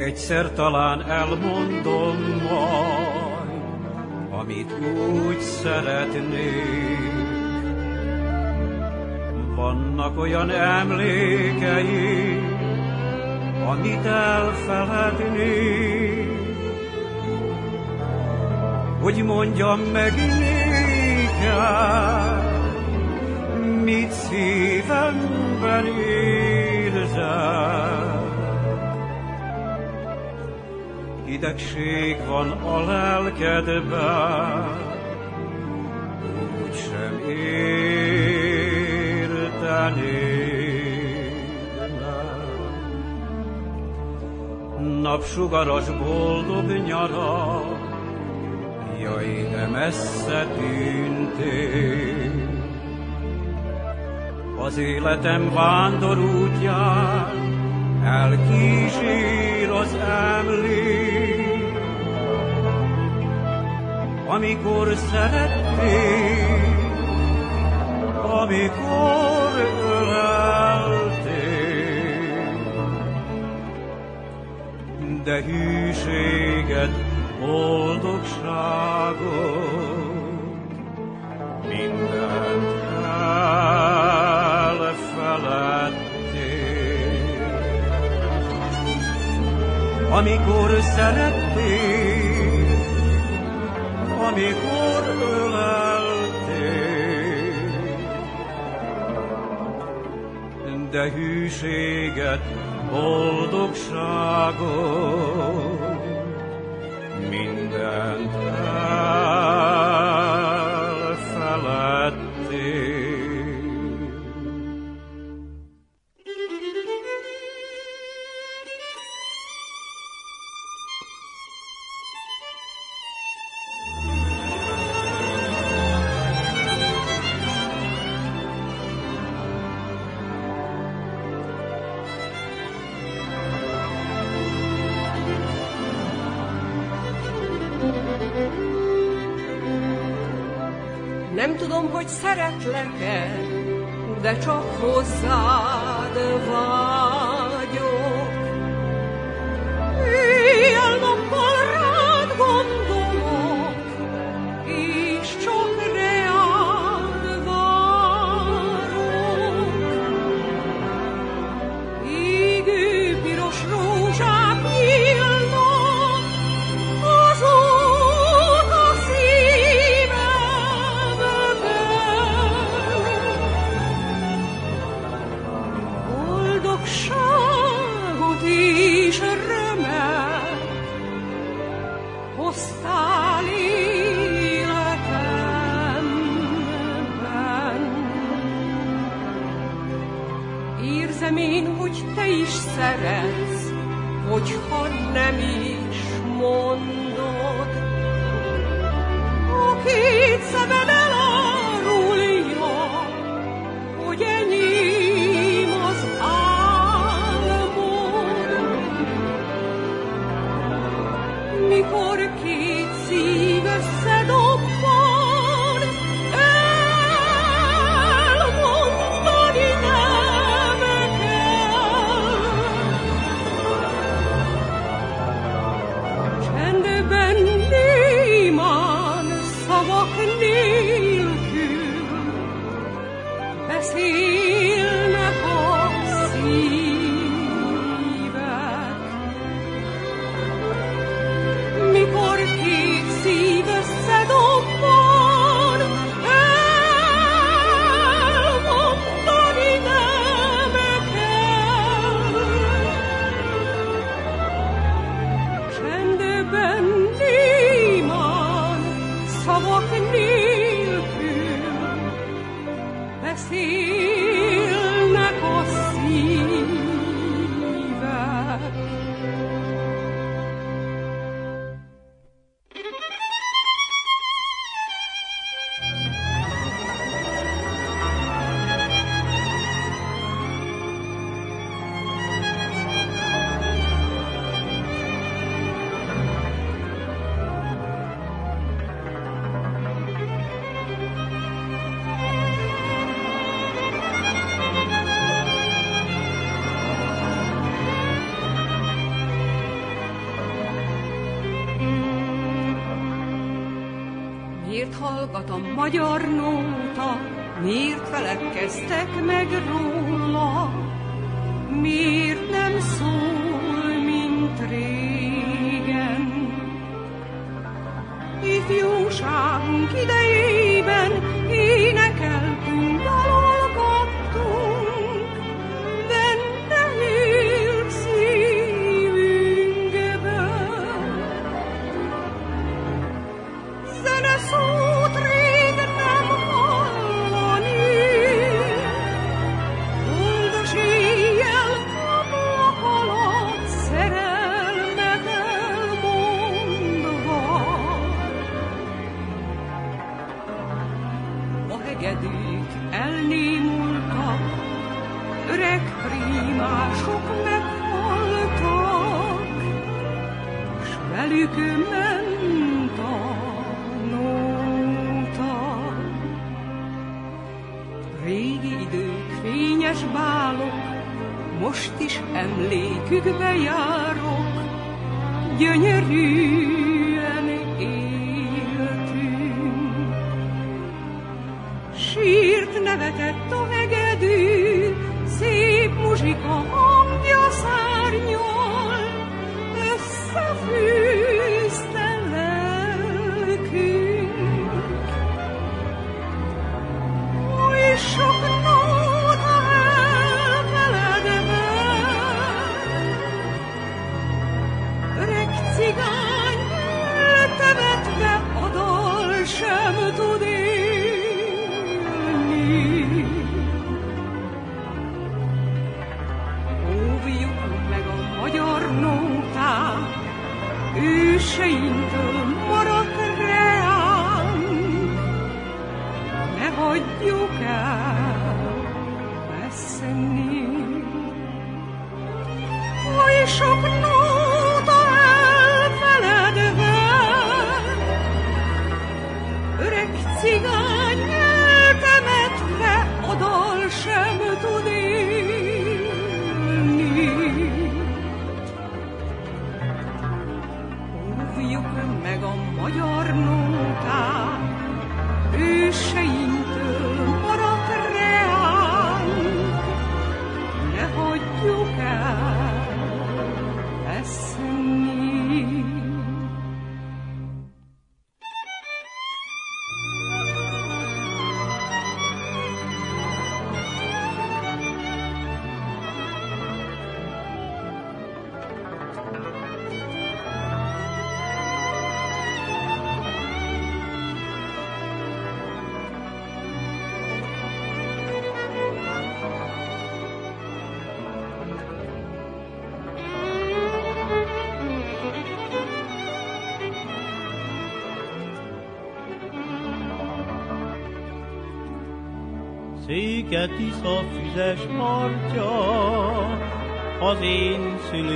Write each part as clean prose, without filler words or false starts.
Egyszer talán elmondom majd, amit úgy szeretnék. Vannak olyan emlékeim, amit elfelednék. Hogy mondjam meg nékem, mit szívemben érzem. Hidegség van a lelkedben, úgysem értenéd meg. Napsugaras boldog nyarak, jaj, de messze tűntél. Az életem vándorútján elkísér az emlék, amikor szerettél, amikor öleltél, de hűséget, boldogságot, mindent elfeledtél. Amikor szerettél, amikor öleltél, de hűséget, boldogságot, mindent elfeledtél. Nem tudom, hogy szeretlek-e, de csak hozzád vágyok. Éjjel-nappal rád gondolok, és csak reád várok. Égő piros rózsák nyílnak, azóta boldogságot és örömet hoztál életemben. Érzem én, hogy te is szeretsz, hogyha nem is mondod. A két szemed elárulja, hogy enyém az mikor két szív összedobban, elmondani nem kell. Csendben némán szavak nélkül hallgat a magyar nóta, miért feledkeztek meg róla? Miért nem szól, mint régen? Ifjúságunk idejében énekeltünk, dalolgattunk, benne élt szívünkben. Zeneszót rég nem hallani, boldos éjjel ablak alatt szerelmet elmondva. A hegedűk elnémultak, öreg prímások meghaltak, s velük ment a nóta. Régi idők, fényes bálok, most is emlékükbe járok, gyönyörűen éltünk. Sírt, nevetett a hegedű, szép muzsika hangja szárnyal, összefűzte lelkünk. Oly sok nóta elfeledve, öreg cigány eltemetve, a dal sem tud élni. Óvjuk meg a magyar nótát, őseinktől maradt reánk, ne hagyjuk el veszni. Oly sok nóta elfeledve, öreg cigány eltemetve, a dal sem tud élni. Óvjuk meg a magyar nótát, őseinktől maradt reánk, ne hagyjuk el veszni. Széke Tisza füzes partja, az én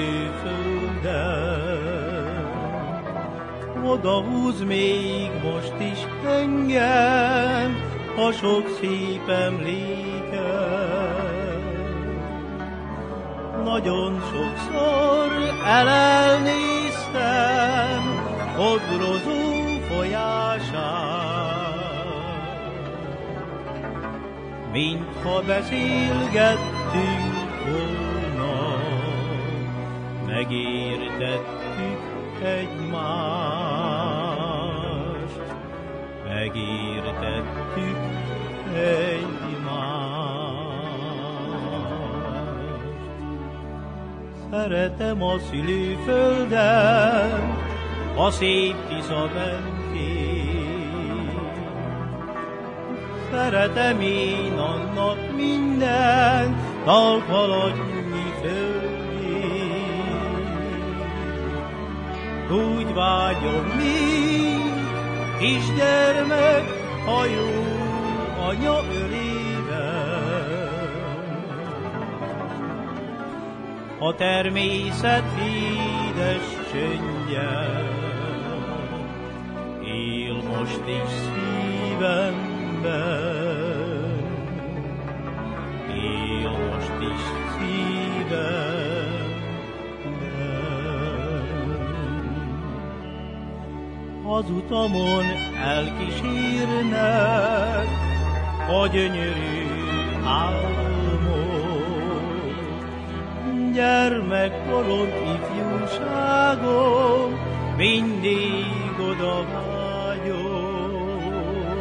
szülőföldem. Oda húz még most is engem a sok szép emlékem. Nagyon sokszor elnéztem odrozó folyását, mintha beszélgettünk volna, megértettük egymást, megértettük egymást. Szeretem a szülőföldem, a szép Tisza mentén. Szeretem én annak minden talpalatnyi földjét. Úgy vágyom, mint kisgyermek a jó anya ölében. A természet édes csöndje él most is szívemben, él most is szívemben. az utamon elkísérnek a gyönyörű álmok. Gyermekkorom, ifjúságom, mindig oda vágyom.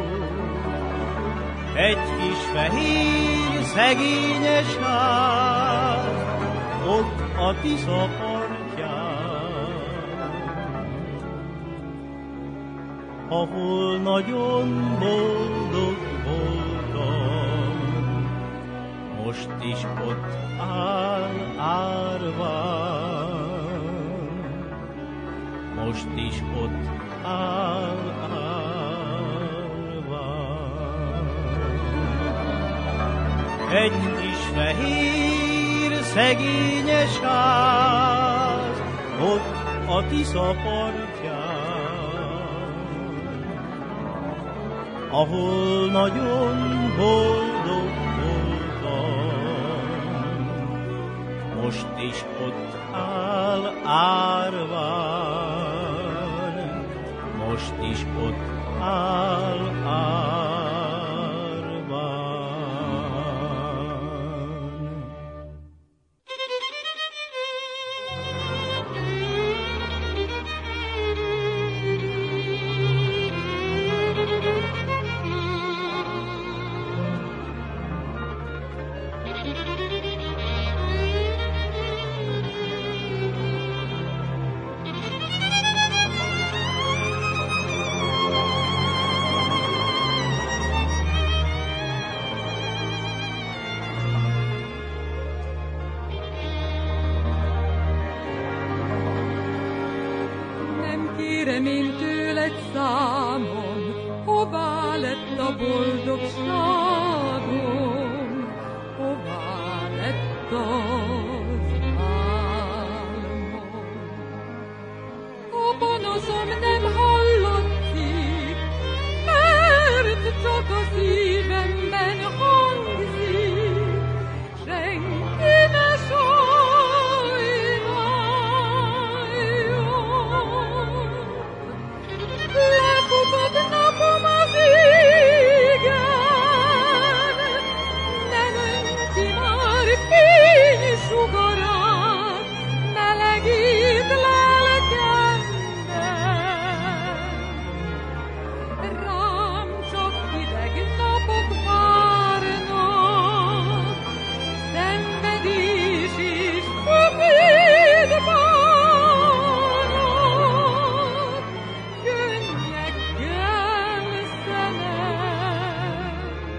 Egy kis fehér, szegényes ház, ott a Tisza partján, ahol nagyon boldog voltam, most is ott áll árván, most is ott áll árván. Egy kis fehér, szegényes ház, ott a Tisza partján, ahol nagyon boldog voltam, most is ott áll árván, most is ott áll árván. Kérem én tőled számon, hová lett a boldogságom, hová lett az álmom. A panaszom nem hallatszik, mert csak a szívemben hangzik, senki ne lefutott napom az égen, nem önti már fénysugarát, melegít lelkemben. Rám csak hideg napok várnak, szenvedés és sötét bánat, könnyekkel szememben.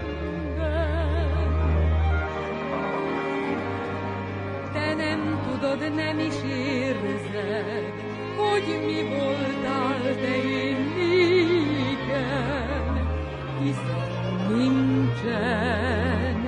Te nem tudod, nem is érzed, hogy mi voltál te én nékem, hiszen nincsen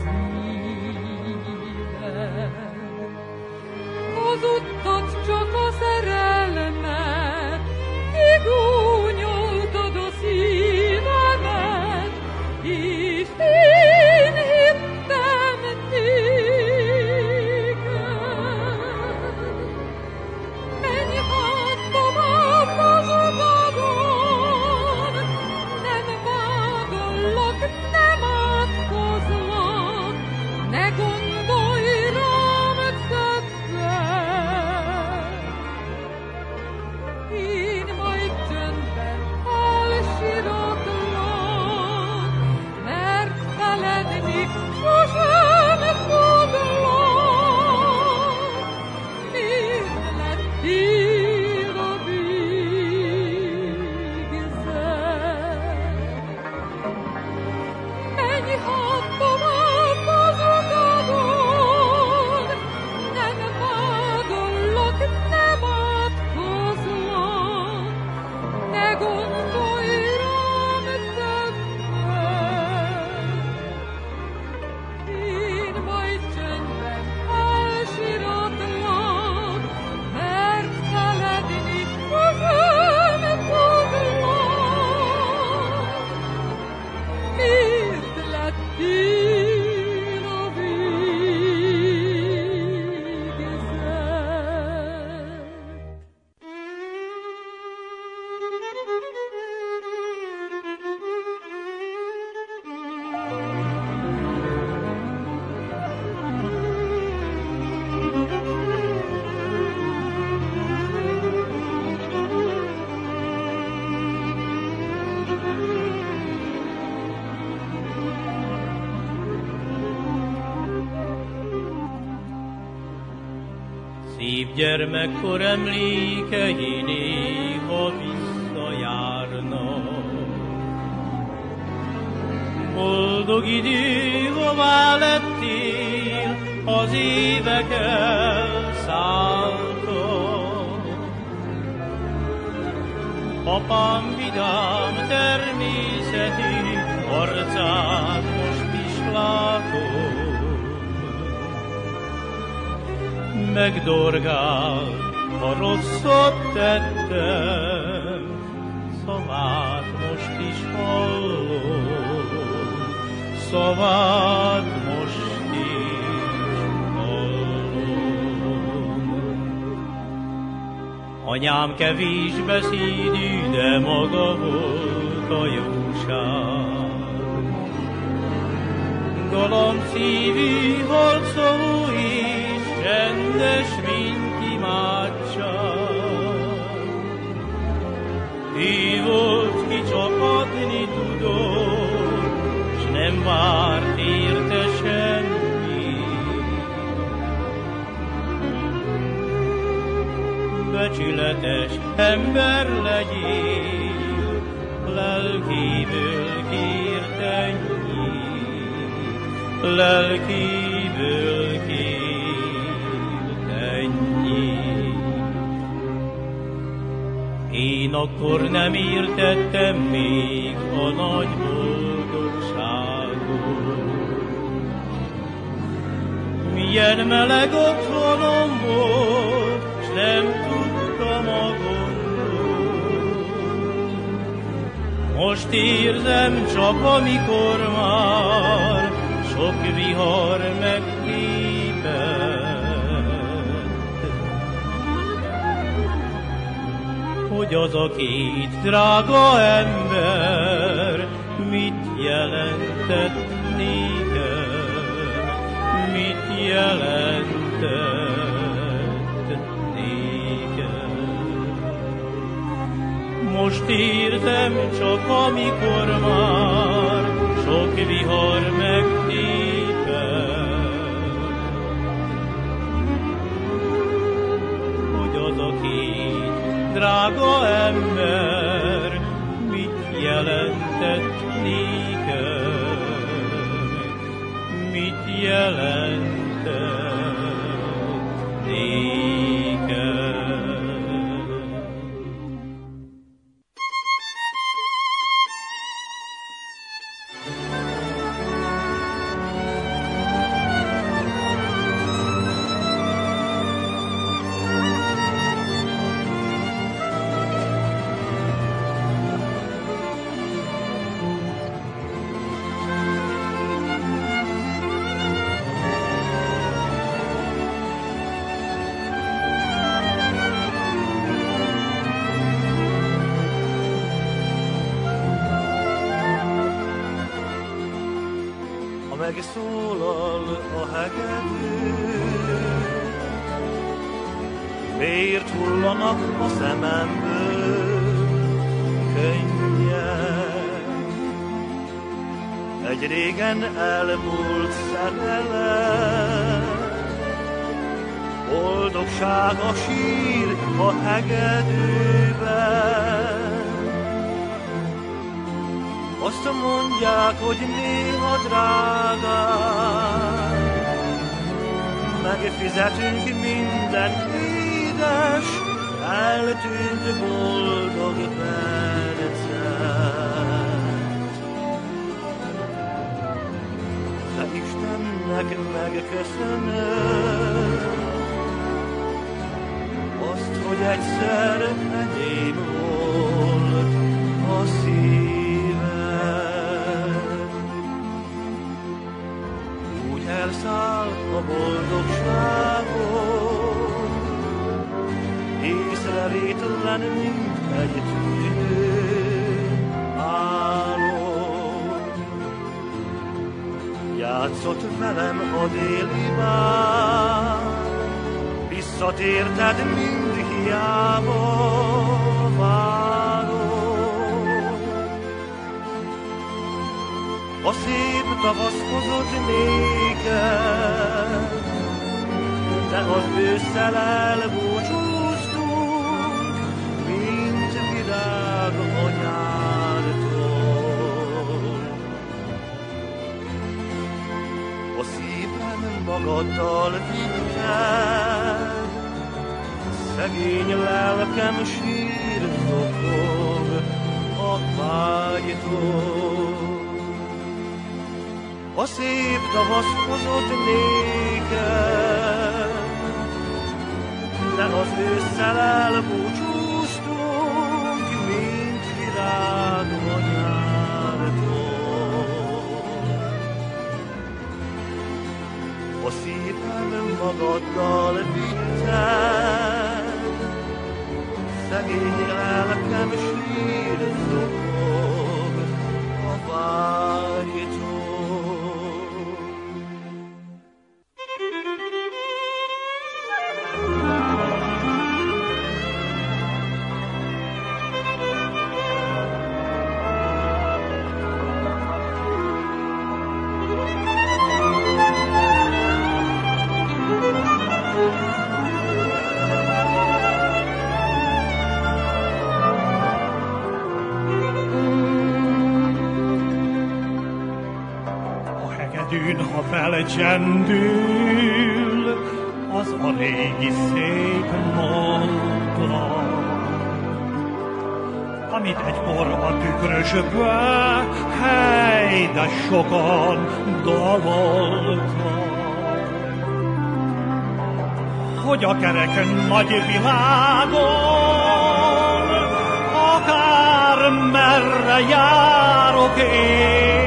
szíved. Az utat csak a szerelmet, kigúnyoltad a szívemet, és én hittem néked. Menj hát tovább, gyermekkor emlékei néha visszajárnak. Boldog idő, hová lettél, az évek elszálltak. Apám vidám természetű arcát most is látom. Megdorgál, ha rosszat tettem, szavát most is hallom, szavát most is hallom. Anyám kevés beszédű, de maga volt a jóság. Galamb szívű, halkszavú és csendes, mint imádság. Ő volt, ki csak adni tudott, s nem várt érte semmi. Becsületes ember legyél, lelkéből kért ennyit, lelkéből kért ennyit. Én akkor nem értettem még a nagy boldogságot. Milyen meleg otthonom volt, s nem tudtam a gondot. Most érzem csak, amikor már sok vihar megtépett, hogy az a két drága ember mit jelentett nékem, mit jelentett nékem. Most értem csak, amikor már sok vihar megtépett, hogy az a két drága ember mit jelentett nékem, mit jelentett nékem. Megszólal a hegedű, miért hullanak a szememből könnyek? Egy régen elmúlt szerelem, boldogság a sír a hegedűben. Azt mondják, hogy néha drágán megfizetünk minden édes, eltűnt boldog percet. De Istennek megköszönöm azt, hogy egyszer enyém volt a szív. Elszáll a boldogságon, észrevétlen, mint egy tűnő álom. Játszott velem a déli vár, visszatérted, mind hiába várok. A szép tavasz hozott nékem de az ősszel elbúcsúztunk, mint virág a nyártól. A szívem magaddal vitted, szegény lelkem sírdokog a vágytól. A szép tavasz hozott néked, de az ősszel elbúcsúztunk, mint virág a nyártól. A szívem magaddal vitted, szegény lelkem sírdokog a vágytól. Ha felcsendül az a régi szép nóta, amit egykor a tükrösbe, hely, de sokan daloltak, hogy a kerek nagy világon akár merre járok én.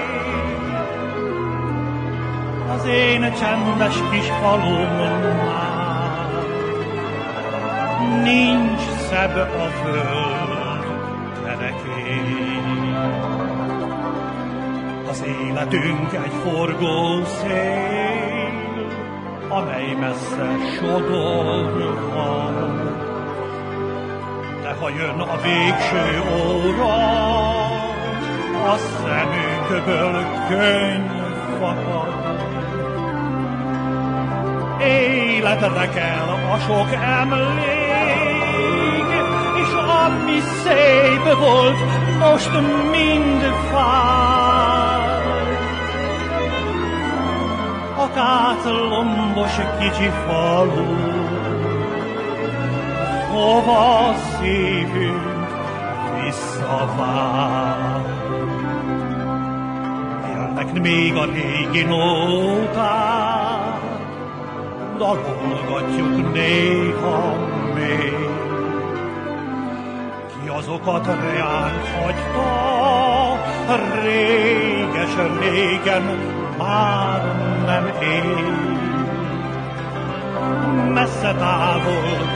Az én csendes kis falumnál nincs szebb a föld kerekén. Az életünk egy forgó szél, amely messze sodorhat. De ha jön a végső óra, a szemünkből könny fakad. Életre kell a sok emlék, és ami szép volt, most mind fáj. A káclombos kicsi falu, hova szívünk visszavár. Élnek még a régi nóták, dalolgatjuk néha még. Ki azokat reánk hagyta, réges-régen már nem él. Messze távol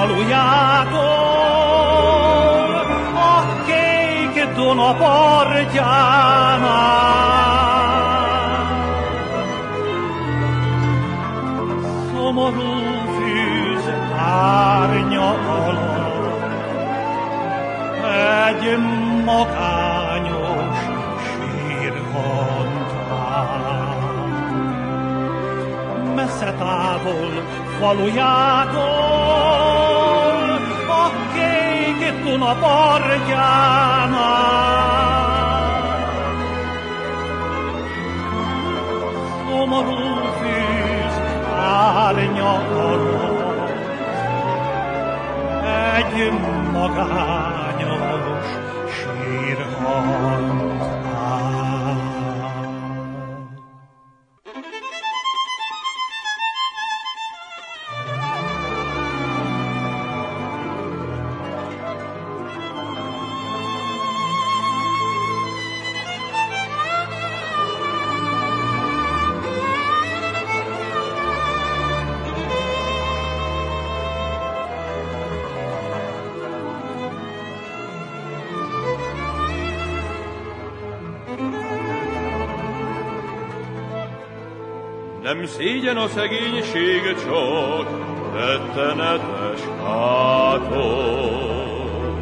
falujától, a kék Duna partjánál. Szomorú fűz árnya alatt egy magányos sírhantál. Messze távol falujától, a kék Duna partjánál. Szomorú fűz árnya alatt egy magányos sírhantál. Nem szégyen a szegénység, csak rettenetes hátor.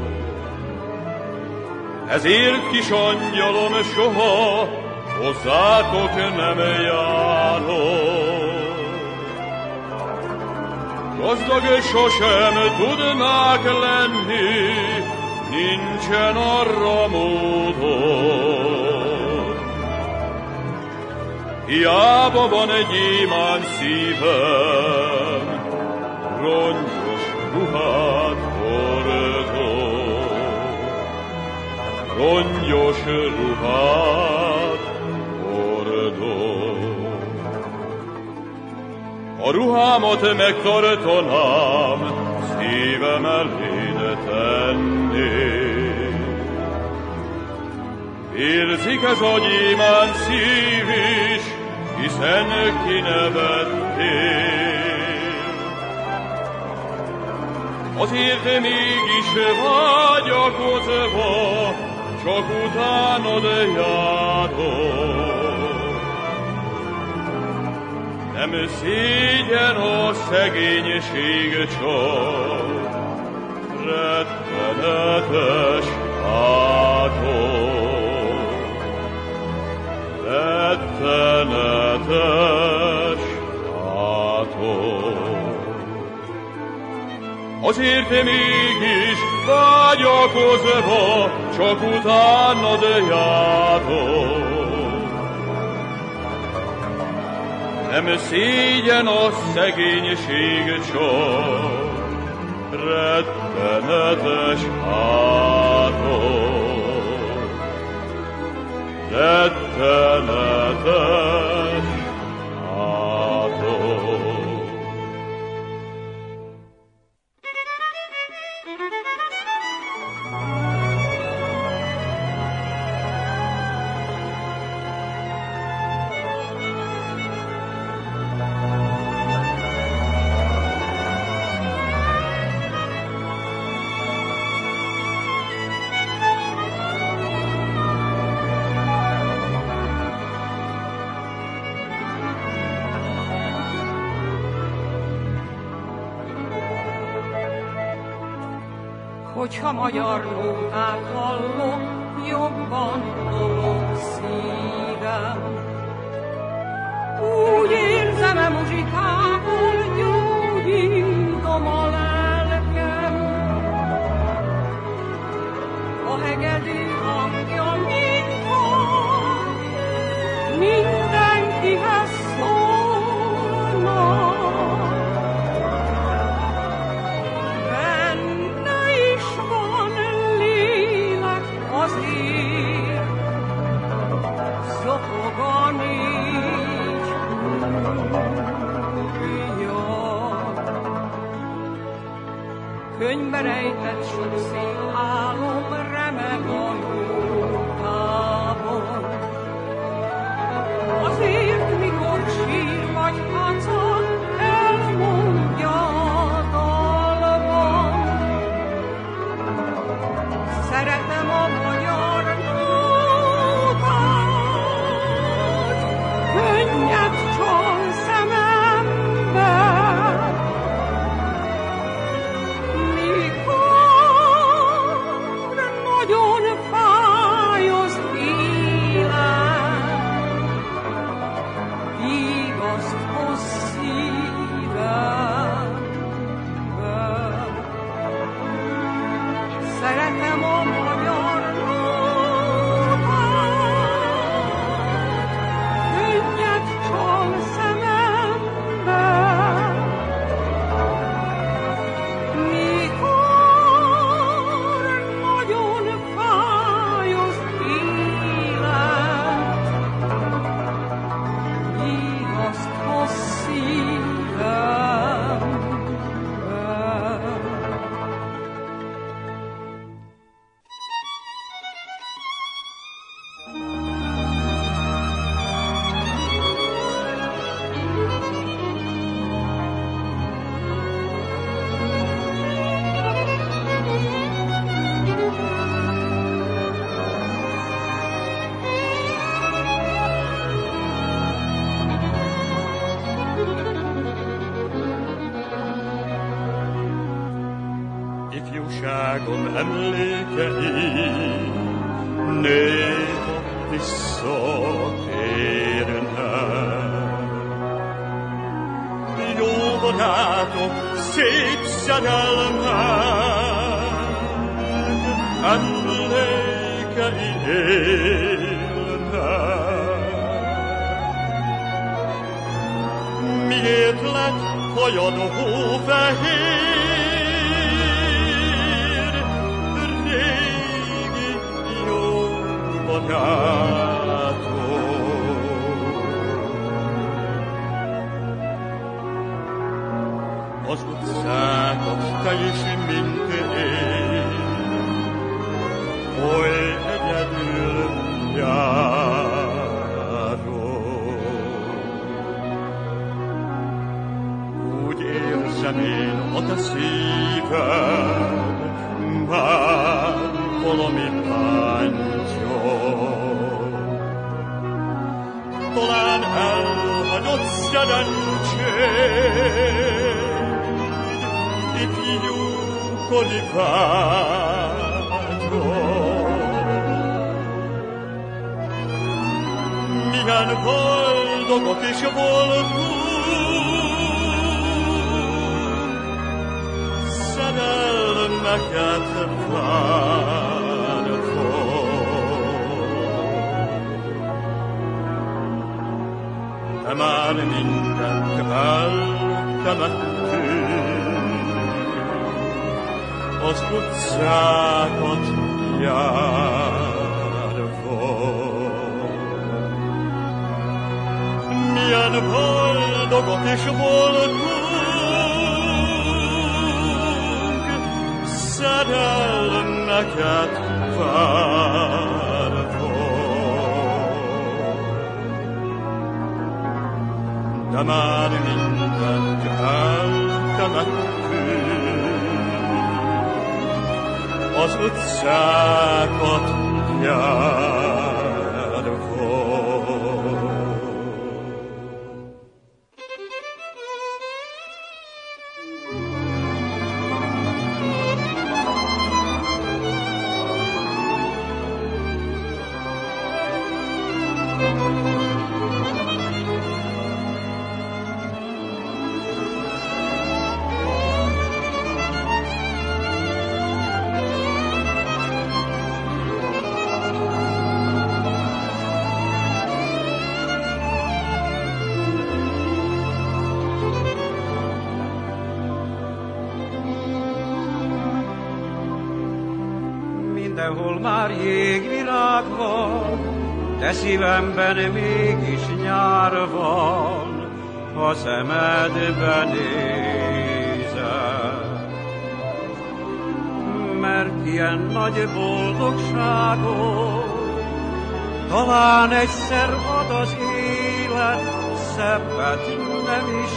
Ezért, kis angyalom, soha hozzátok nem járok. gazdag sosem tudnák lenni, nincsen arra módod. Hiába van egy gyémánt szívem, rongyos ruhát hordok, rongyos ruhát hordok. A ruhámat megtartanám, szívem eléd tenni. Érzik ez a gyémánt szív is, hiszen kinevettél. Azért mégis vágyakozva, csak utánod járok. Nem szégyen a szegénység csak, rettenetes átok, rettenetes átok. Azért mégis vágyakozva, csak utánad járok. Nem szégyen a szegénység csak, rettenetes átok, rettenetes átok. Hogyha magyar nótát hallok, jobban dobog szívem. Úgy érzem a muzsikával, gyógyítom a lelkem. A hegedű hangja mint van, mindenkihez szólna. Azért zokog négy húrja. Könyvbe rejtett sok szép álom remeg a nótában. Azért, mikor sír vagy hacag, elmondja a dalban. Szeretem a magyar nótát, könnyed csal szemembe. Mikor nagyon fáj az élet, vigaszt hoz szívembe. Szeretem a magyar nótát, könnyed csal szemembe. Mikor nagyon fáj az élet, vigaszt hoz szívembe. Ifjúságom emlékei néha visszatérnek. Jóba csodátok, szép szerelmed, emlékei élnek. Miért lett hajad hófehér, régi jó barátok? Az utcákat te is, mint én, oly egyedül járok. Úgy érzem én a te szíved, már valami bántja. Talán elhagyott szerencséd, ifjúkori vágyom. Milyen boldogok is voltunk, szerelmeket vártunk. De már mindent eltemettünk, az utcákat járva. Milyen boldogok is voltunk, szerelmeket várva. De már mindent eltemettünk, az utcákat járva. Mindenhol már jégvilág van, de szívemben mégis nyár van, ha szemedbe nézek. Mert ilyen nagy boldogságot talán egyszer ad az élet, szebbet nem is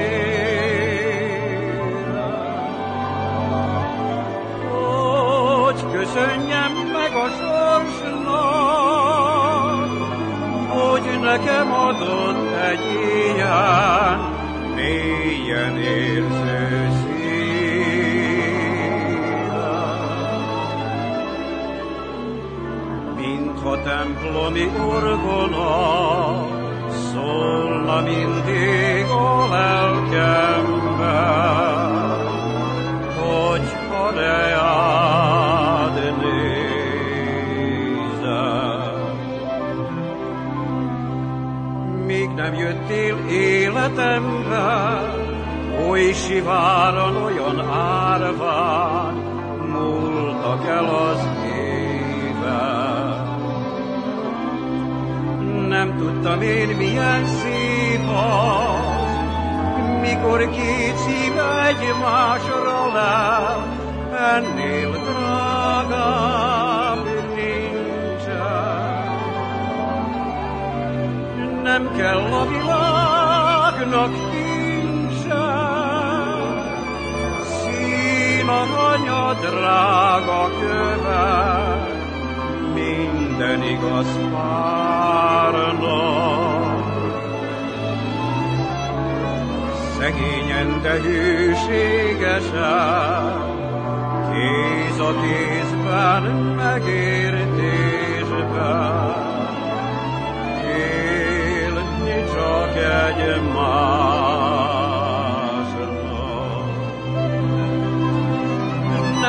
köszönjem meg a sorsnak, hogy nekem adott egy ilyen mélyen érző szívet. Mintha templomi orgona szólna mindig a lelkemben, hogy ha reád nézem. Míg nem jöttél életembe, oly siváran, olyan árván múltak el az évek. Nem tudtam én, milyen szép az, mikor két szív egymásra lel, ennél drágább nincsen. Nem kell a világnak kincsen, szín aranya drága köve, minden igaz párnak. Szegényen, de hűségesen, kéz a kézben, megértésben, élni csak egymásra.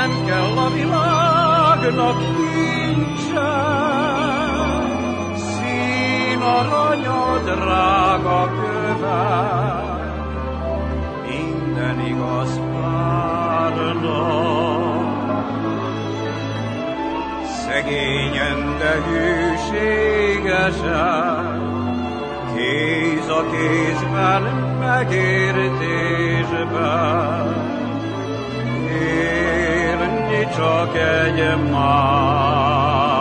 nem kell a világnak kincse, szín aranya drága köve, minden igaz párnak. Szegényen, de hűségesen, kéz a kézben, megértésben, élni csak egymásnak.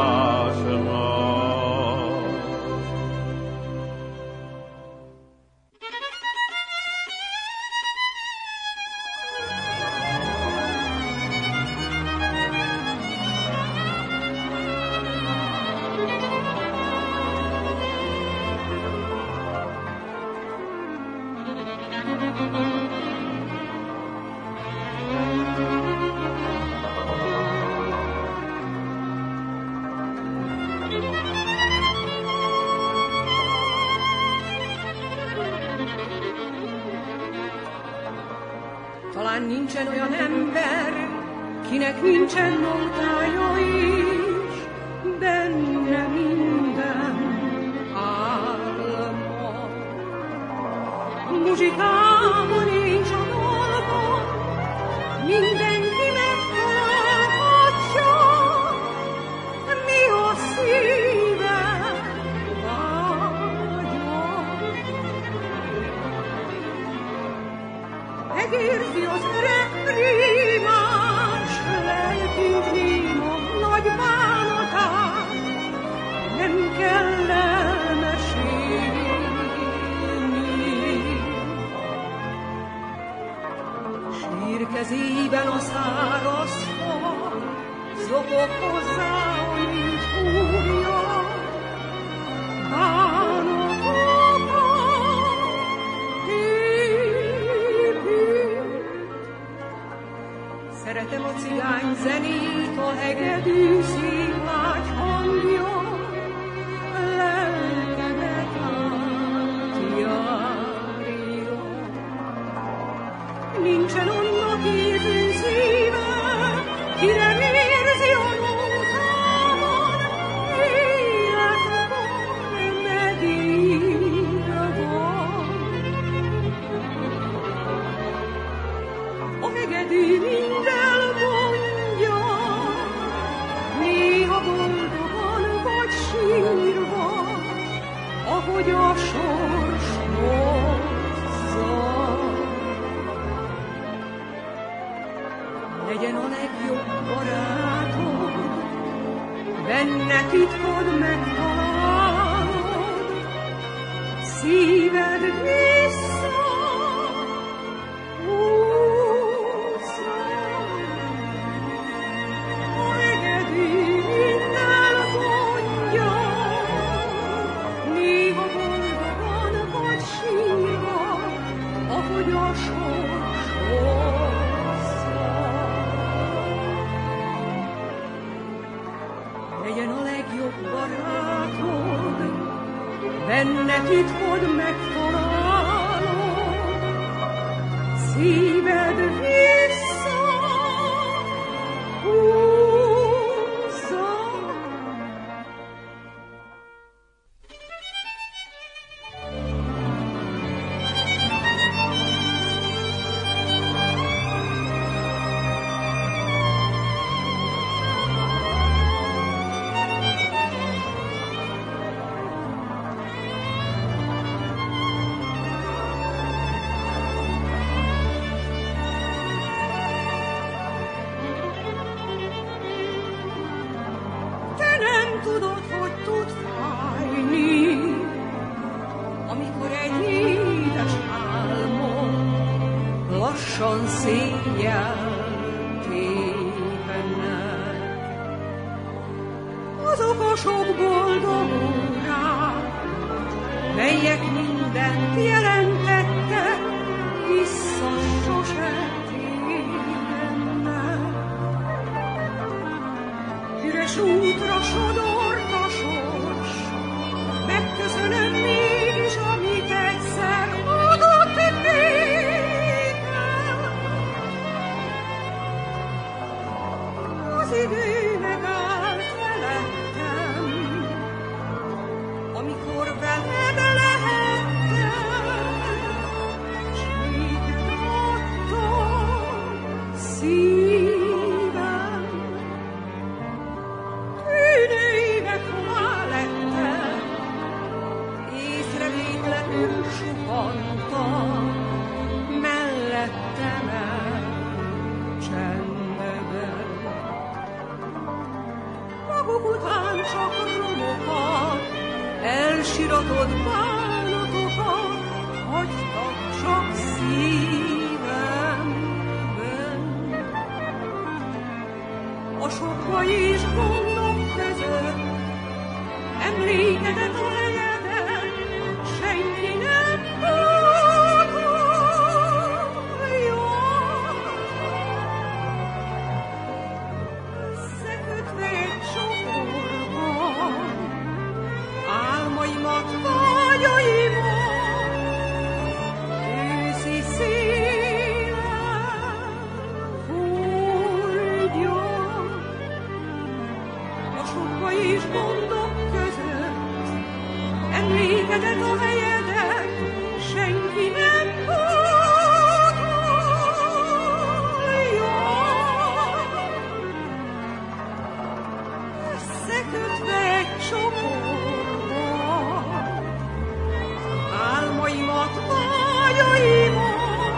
Talán nincsen olyan ember, kinek nincsen nótája is, benne minden álma. Muzsikában nincs a dalban, mindenki megtalálhatja, mi a szíve vágya. Megérzi az öreg primás, lelkünk néma nagy bánatát, nem kell elmesélni. Sír kezében a száraz fa, zokog hozzá, hogy nincs húrja, szeretem a cigány zenét, a hegedű színvágy hangja, lelkemet átjárja. Nincsen annak érző szíve, ki nem érzi a nótában, életben megírva. A hegedű minden mondja, néha boldogan vagy sírva, ahogy a sors hozza. Legyen a legjobb barátod, benne titkod megtalálod, szíved vissza. Legyen a legjobb barátod, benne titkod megtalálod, szíved vissza húzza. Tudod, hogy tud fájni, amikor egy édes álmod lassan széjjel tévednek. Azok a sok boldog órák, melyek mindent jelentettek, vissza sose térnek. Üres útra sodort a sors, megköszönöm mégis, amit egyszer adott nékem. az idő megállt felettem, amikor veled lehettem, s véget adtam szívem. Tűnő évek hová lettem, észrevétlenül suhantam mellettem el csendben. Maguk után csak romokat, elsiratott bánatokat hagytak csak szívemben. A sok baj és gondok között emlékezett a helyedet, senki nem akarja. Összekötve egy csoportban, álmaimat, vágyaimat, őszi szélen hordja. A sok baj és gondok között emlékezett a helyedet, senki nem akarja. Összekötve egy csoportban, álmaimat, vágyaimat,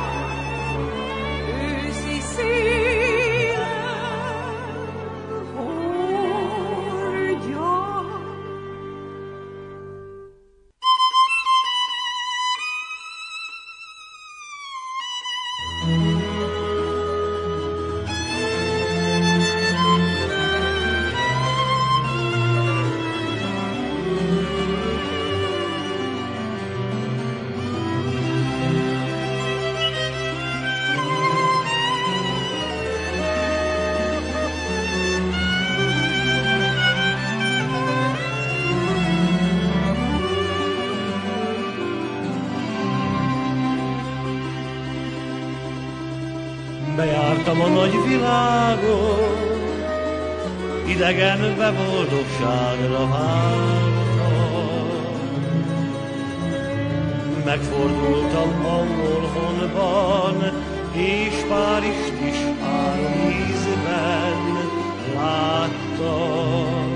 őszi szélen hordja. Bejártam a nagy világot, idegenbe boldogságra vártam. Megfordultam angol honban, és Párizst is 3 ízben láttam.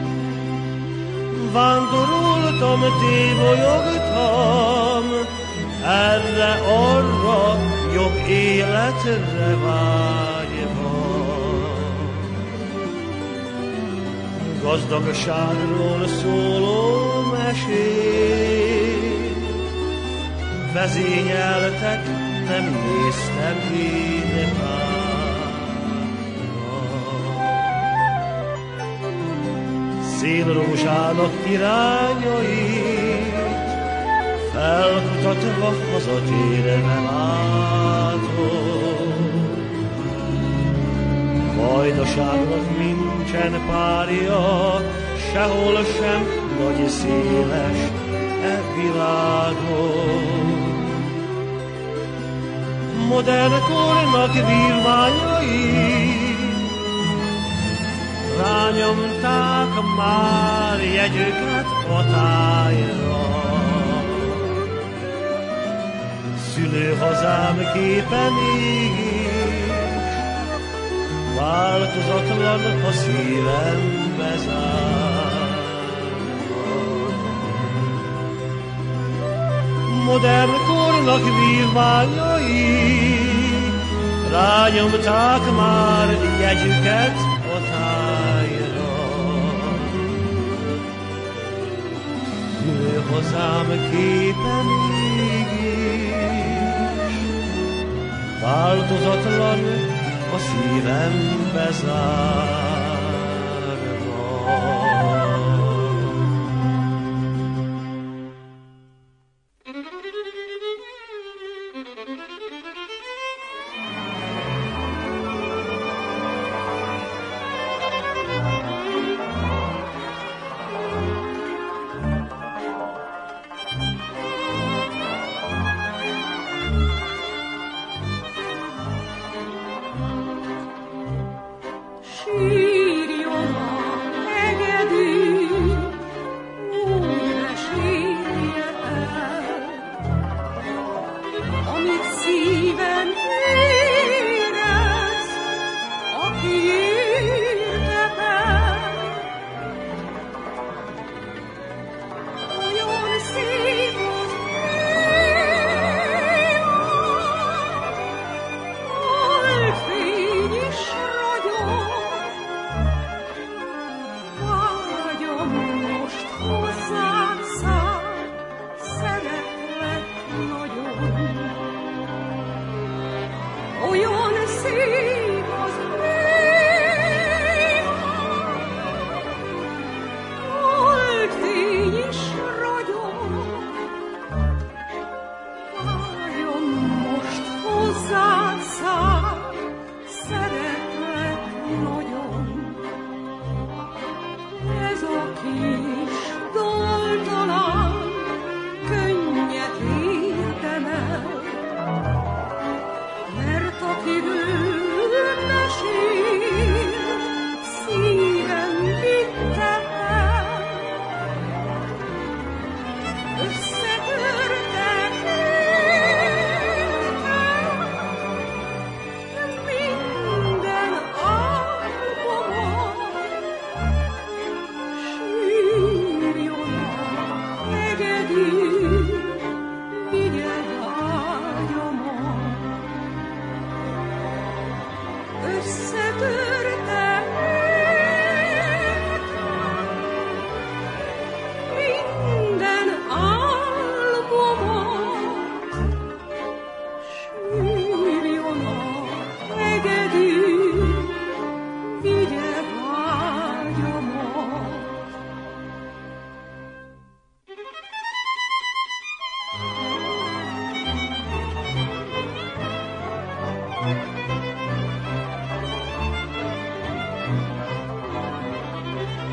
Vándoroltam, tébolyogtam, erre-arra, jobb életre vágyva. Gazdagságról szóló mesét vezényeltek, nem néztem én hátra. Szélrózsának irányait felkutatva hazatérve látom. Vajdaságnak nincsen párja, sehol sem nagy széles e világon. Modern kornak vívmányai rányomták már jegyüket a tájra. Szülőhazám képe mégis változatlan a szívembe zárva. Modern kornak vívmányai rányomták már jegyüket a tájra. Szülőhazám képe mégis változatlan a szívembe zárva. She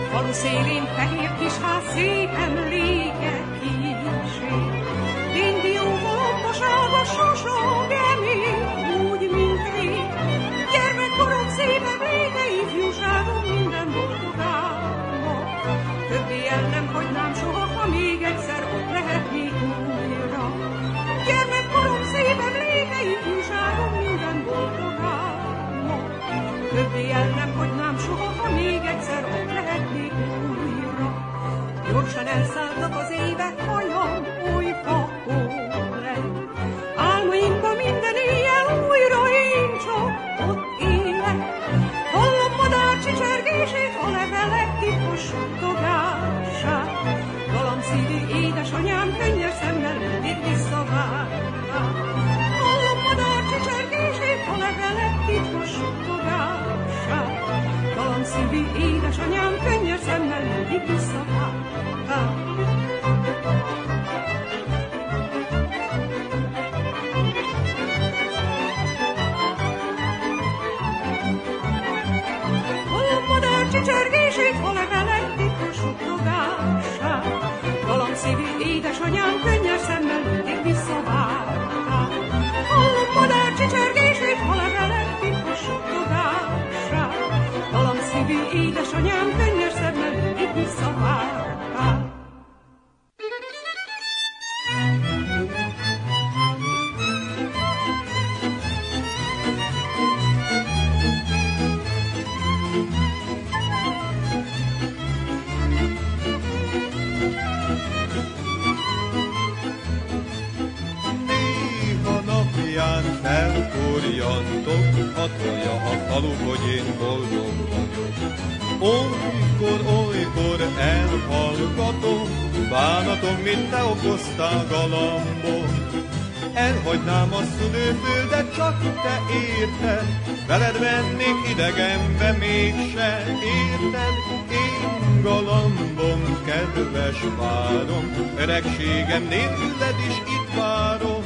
Falu szélén fehér kis ház, szép emlékek kísér. Dindióval lombosága sosog emél, úgy, mint én. Gyermekkorom szép emléke, ifjúságom minden boldogámmal. Többé el nem hagynám soha, ha még egyszer ott lehetnék újra. Gyermekkorom szép emléke, ifjúságom minden boldogámmal. Többé el nem hagynám soha, ha még egyszer ott lehetnék újra. Gyorsan elszálltak az évek, hajam oly fakó lett. Álmaimban minden éjjel újra én csak ott élek. Hallom madár csicsergését, a levelek titkos suttogását. Galamszívű édesanyám könnyes szemmel mindig visszavárják. Hallom madár csicsergését, a levelek titkos suttogását. Galamszívű édesanyám könnyes szemmel mindig visszavárják. Csicsergését, a levelek titkos suttogását. Galamszívű édesanyám könnyes szemmel mindig visszavárták. Hallom madár csicsergését, a levelek titkos suttogását. Galamszívű édesanyám könnyes szemmel mindig visszavárták. Felforjantok, hatolja a falu, hogy én boldog vagyok. Olykor elhallgatom, bánatom, mint te okoztál galambot. Elhagynám a szülőföldet, csak te érted, veled mennék idegenbe, mégse érted. Én galambom, kedves párom, öregségem nélküled is itt várom.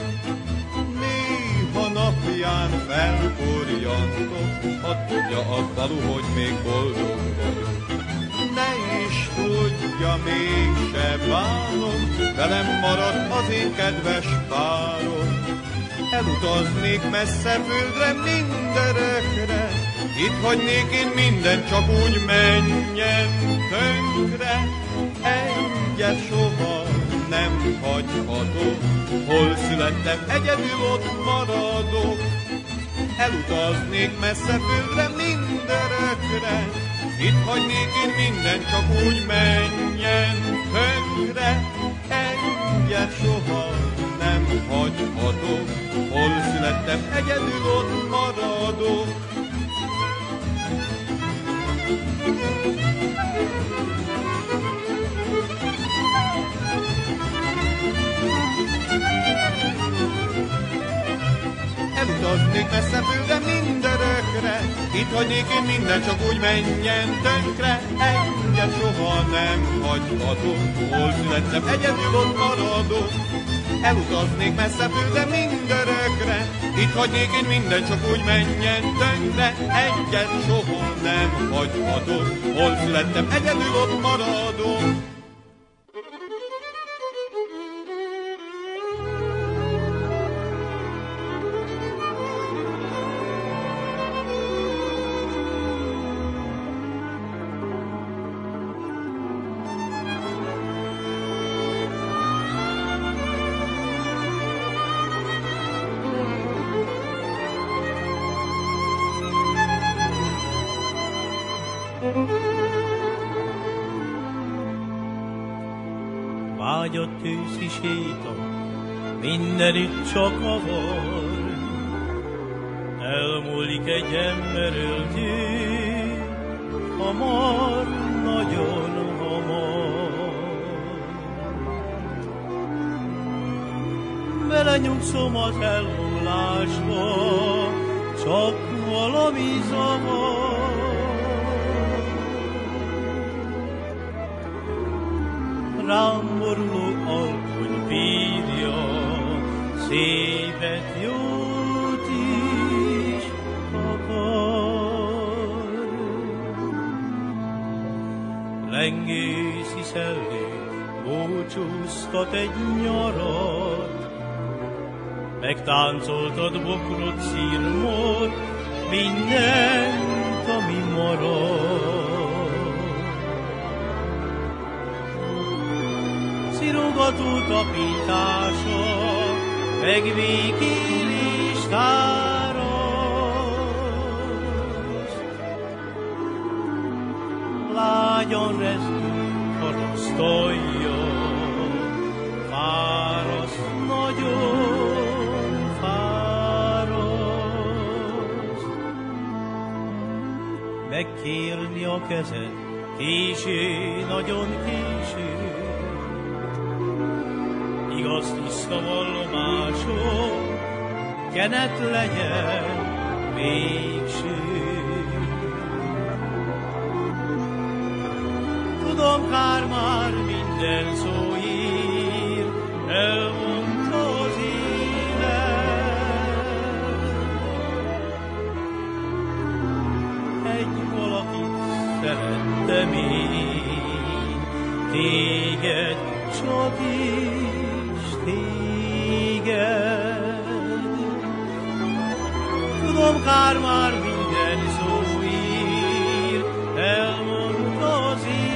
Napján felforjantok, hadd tudja a falu, hogy még boldog vagyok. Ne is tudja, mégse bánom, velem marad az én kedves párom. Elutaznék messze földre mindörökre, itt hagynék én minden, csak úgy menjen tönkre. Egyet soha nem hagyhatok, hol születtem, egyedül ott maradok. Elutaznék messze földre mindörökre, itt hagynék én minden, csak úgy menjen tönkre. Egyet soha nem hagyhatok, hol születtem, egyedül ott maradok. Elutaznék messze földre mindörökre, itt hagynék én minden, csak úgy menjen tönkre. Egyet soha nem hagyhatok, hol születtem, egyedül ott maradok. Elutaznék messze földre mindörökre, itt hagynék én minden, csak úgy menjen tönkre. Egyet soha nem hagyhatok, hol születtem, egyedül ott maradok. Vágyott őszi séta, mindenütt csak a var. Elmúlik egy ember öltő, hamar, nagyon hamar. Belenyugszom az elmúlásba, csak valami zavar. Rám boruló alkony bírja, szépet, jót is akar. Csengészi szellés búcsúztat egy nyarat, megtáncoltad bokrot, szirmot, mindent, ami marad. Szirogató tapintása, megvékélés tárasz. Lágyan rezdül parasztolja, fárasz, nagyon fárasz. Megkérni a kezed, késő, nagyon késő, igaz tiszta vallomásod, kenet legyen végső. Tudom, kár már minden szó ír, elmondta az élet. Egy valakit szerettem én, téged, csak is téged. Tudom, kár már minden szó ír, elmondta az élet.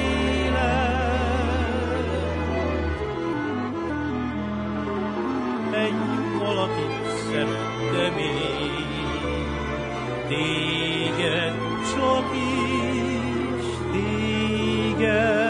Egy valakit szerettem én, téged, csak is téged.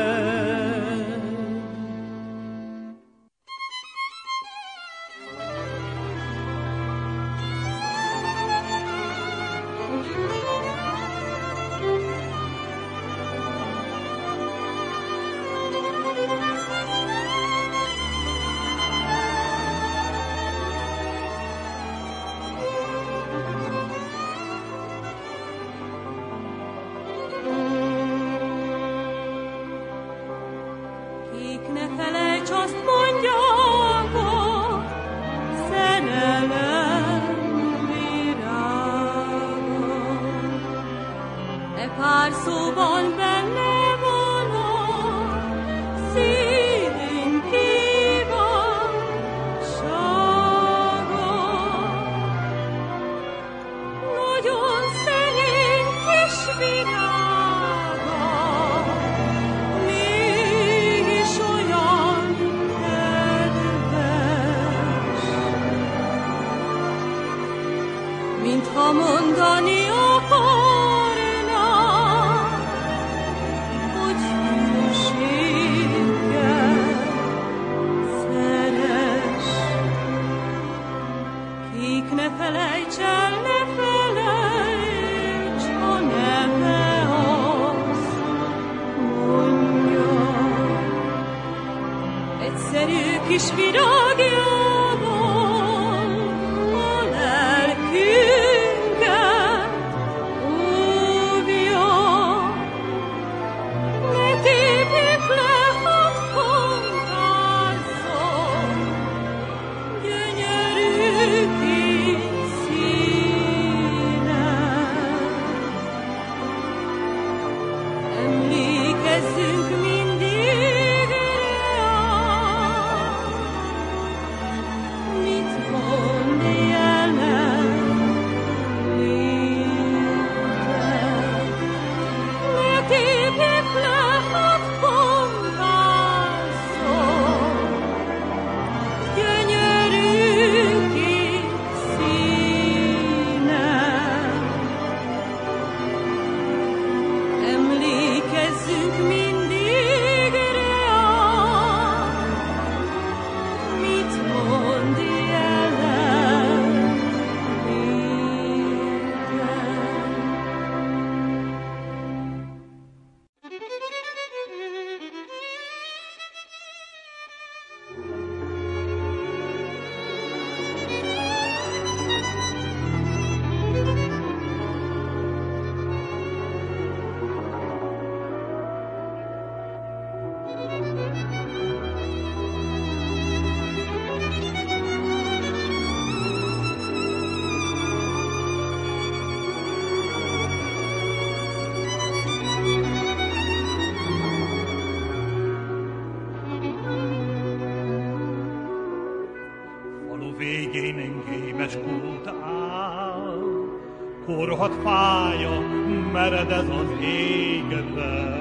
Emlékezzünk mindig kémes kút áll, korhat fája, meredez az égbe.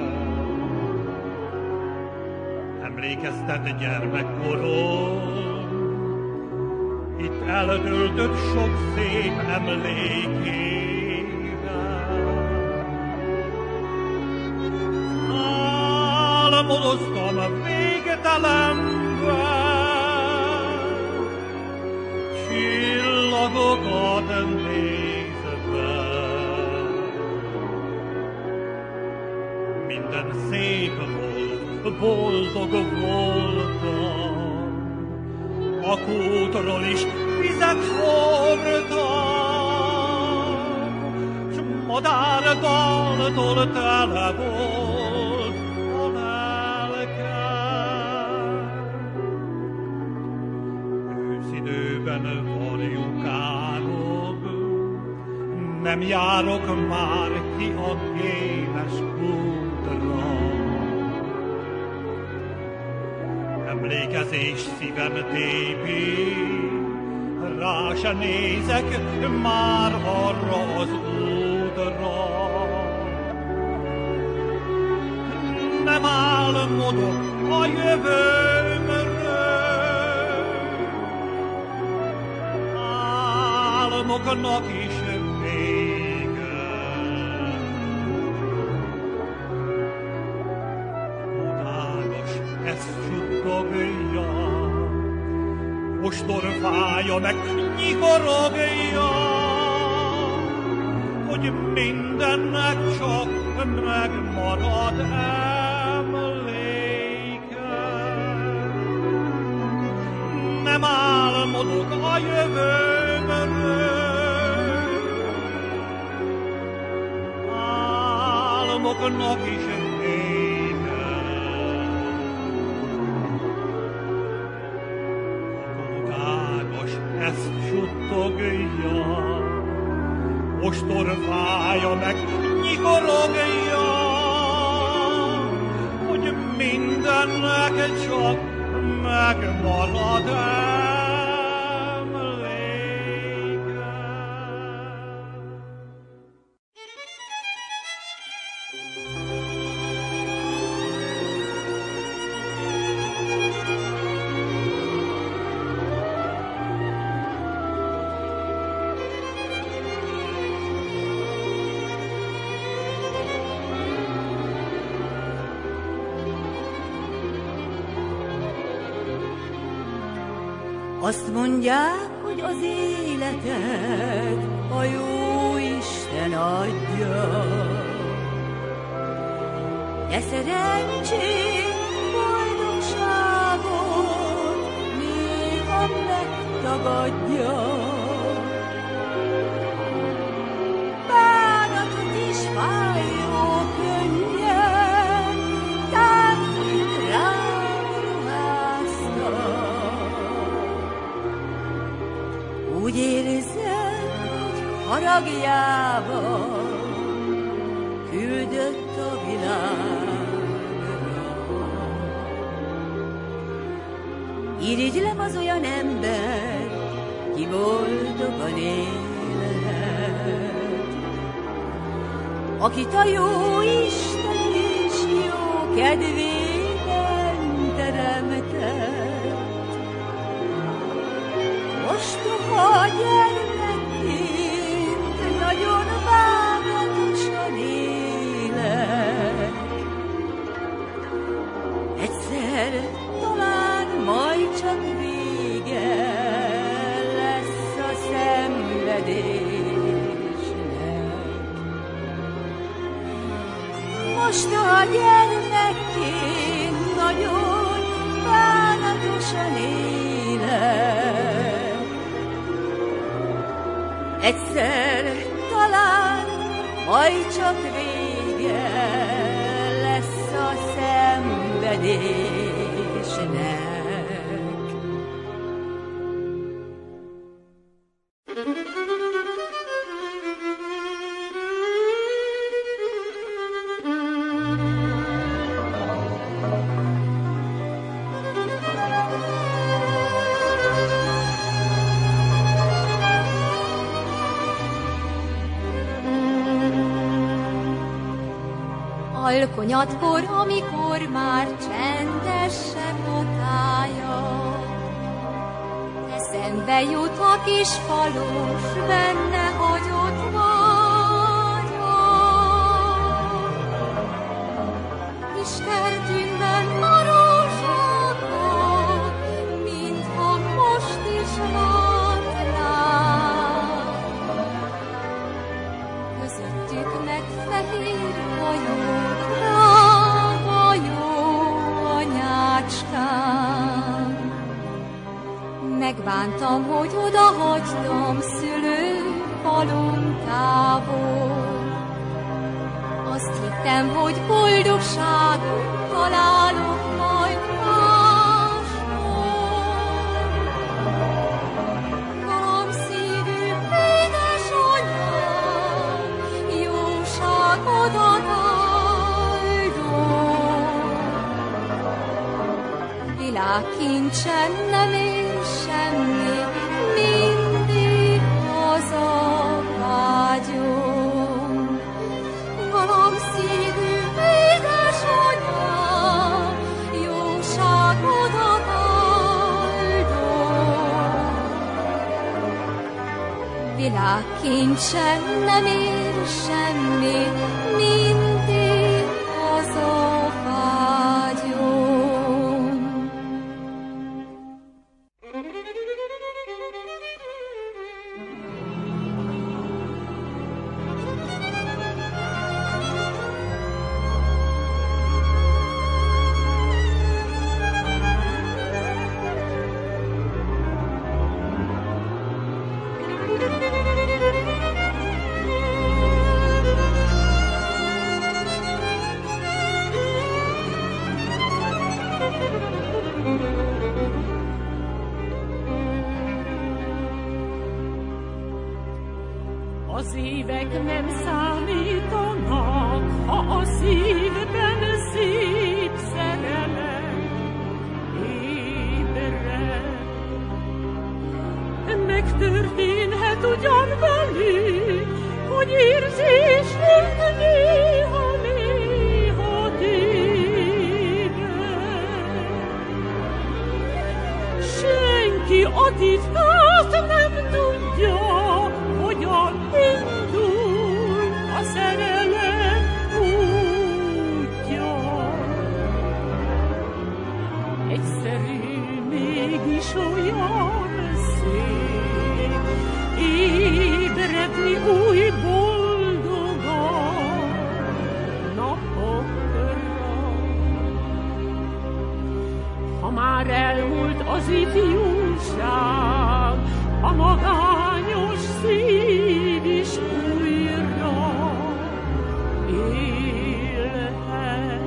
Emlékeztet gyermekkorom, itt eldöltött sok szép emlékével. Álmodoztam végtelenben, csillagokat nézve. Minden szép volt, boldog voltam, a kútról is vizet hordtam, s madárdaltól tele volt a lelkem. Őszidőben varjukálok, nem járok már ki a kémes kútra. Emlékezés szívem tépi, rá se nézek már arra az útra. Nem álmodok a jövőmről, álmoknak is vége. Utános ez suttogja, ostorfája meg nyikorogja, hogy mindennek csak megmarad emléke. Nem álmodok a jövőmről, álmoknak is vége. Utános ezt suttogja, ostorfája meg nyikorogja, hogy mindennek csak megmarad emléke. Azt mondják, hogy az életed a Jóisten adja. De szerencsét, boldogságot néha megtagadja. Bánatot is fájó könnyen, táncít rám ruházta. Úgy érzed, hogy haragjával küldött a világra. Irigylem az olyan ember, ki boldogan élhet, akit a jó Isten és jó kedvében teremtett. Mostoha gyermekként nagyon bánatosan élek. Egyszer talán majd csak vége lesz a szenvedésnek. Mostoha gyermekként nagyon bánatosan élek. Egyszer talán majd csak vége lesz a szenvedésnek. Alkonyatkor, amikor már csendesebb a tája, eszembe jut a kis falus, benne hagyott vágya. Kis kertünkben a rózsákat, mintha most is látnám. Közöttük meg fehér hajók, drága jó anyácskám. Megbántam, hogy odahagytam szülőfalun távol. Azt hittem, hogy boldogságot találok majd máshol. Galamszívű édesanyám, jóságodat áldom. Világkincsen nem ér semmi, mindig hazavágyom. Galamszívű édesanyám, jóságodat áldom. Világkincsen nem ér semmi, mindig hazavágyom. Az évek nem számítanak, ha a szívben szép szerelem ébred. Megtörténhet ugyan velük, hogy érzésünk néha téved. Senki a titkát nem tudja, hogyan indul a szerelem útja. Egyszerű, mégis olyan szép, ébredni új boldogan napokra. Ha már elmúlt az ifjúság, a magányos szív is újra élhet.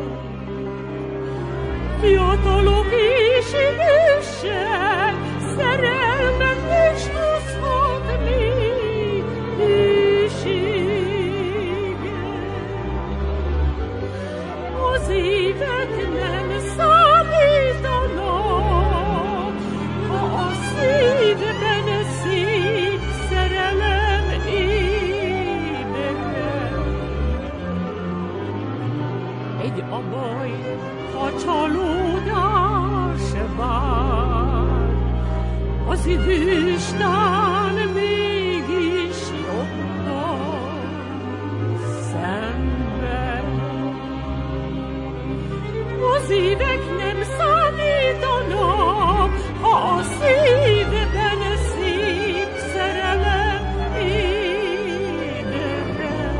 Fiatalok és idősek, szerelmen is hozhat még hűséget. Az évek nem számítanak, ha a szívben szép szerelem ébred. Egy a baj, ha csalódás vár, az időstán mégis jobban szenved. Az évek nem számítanak, ha a szívben szép szerelem ébred.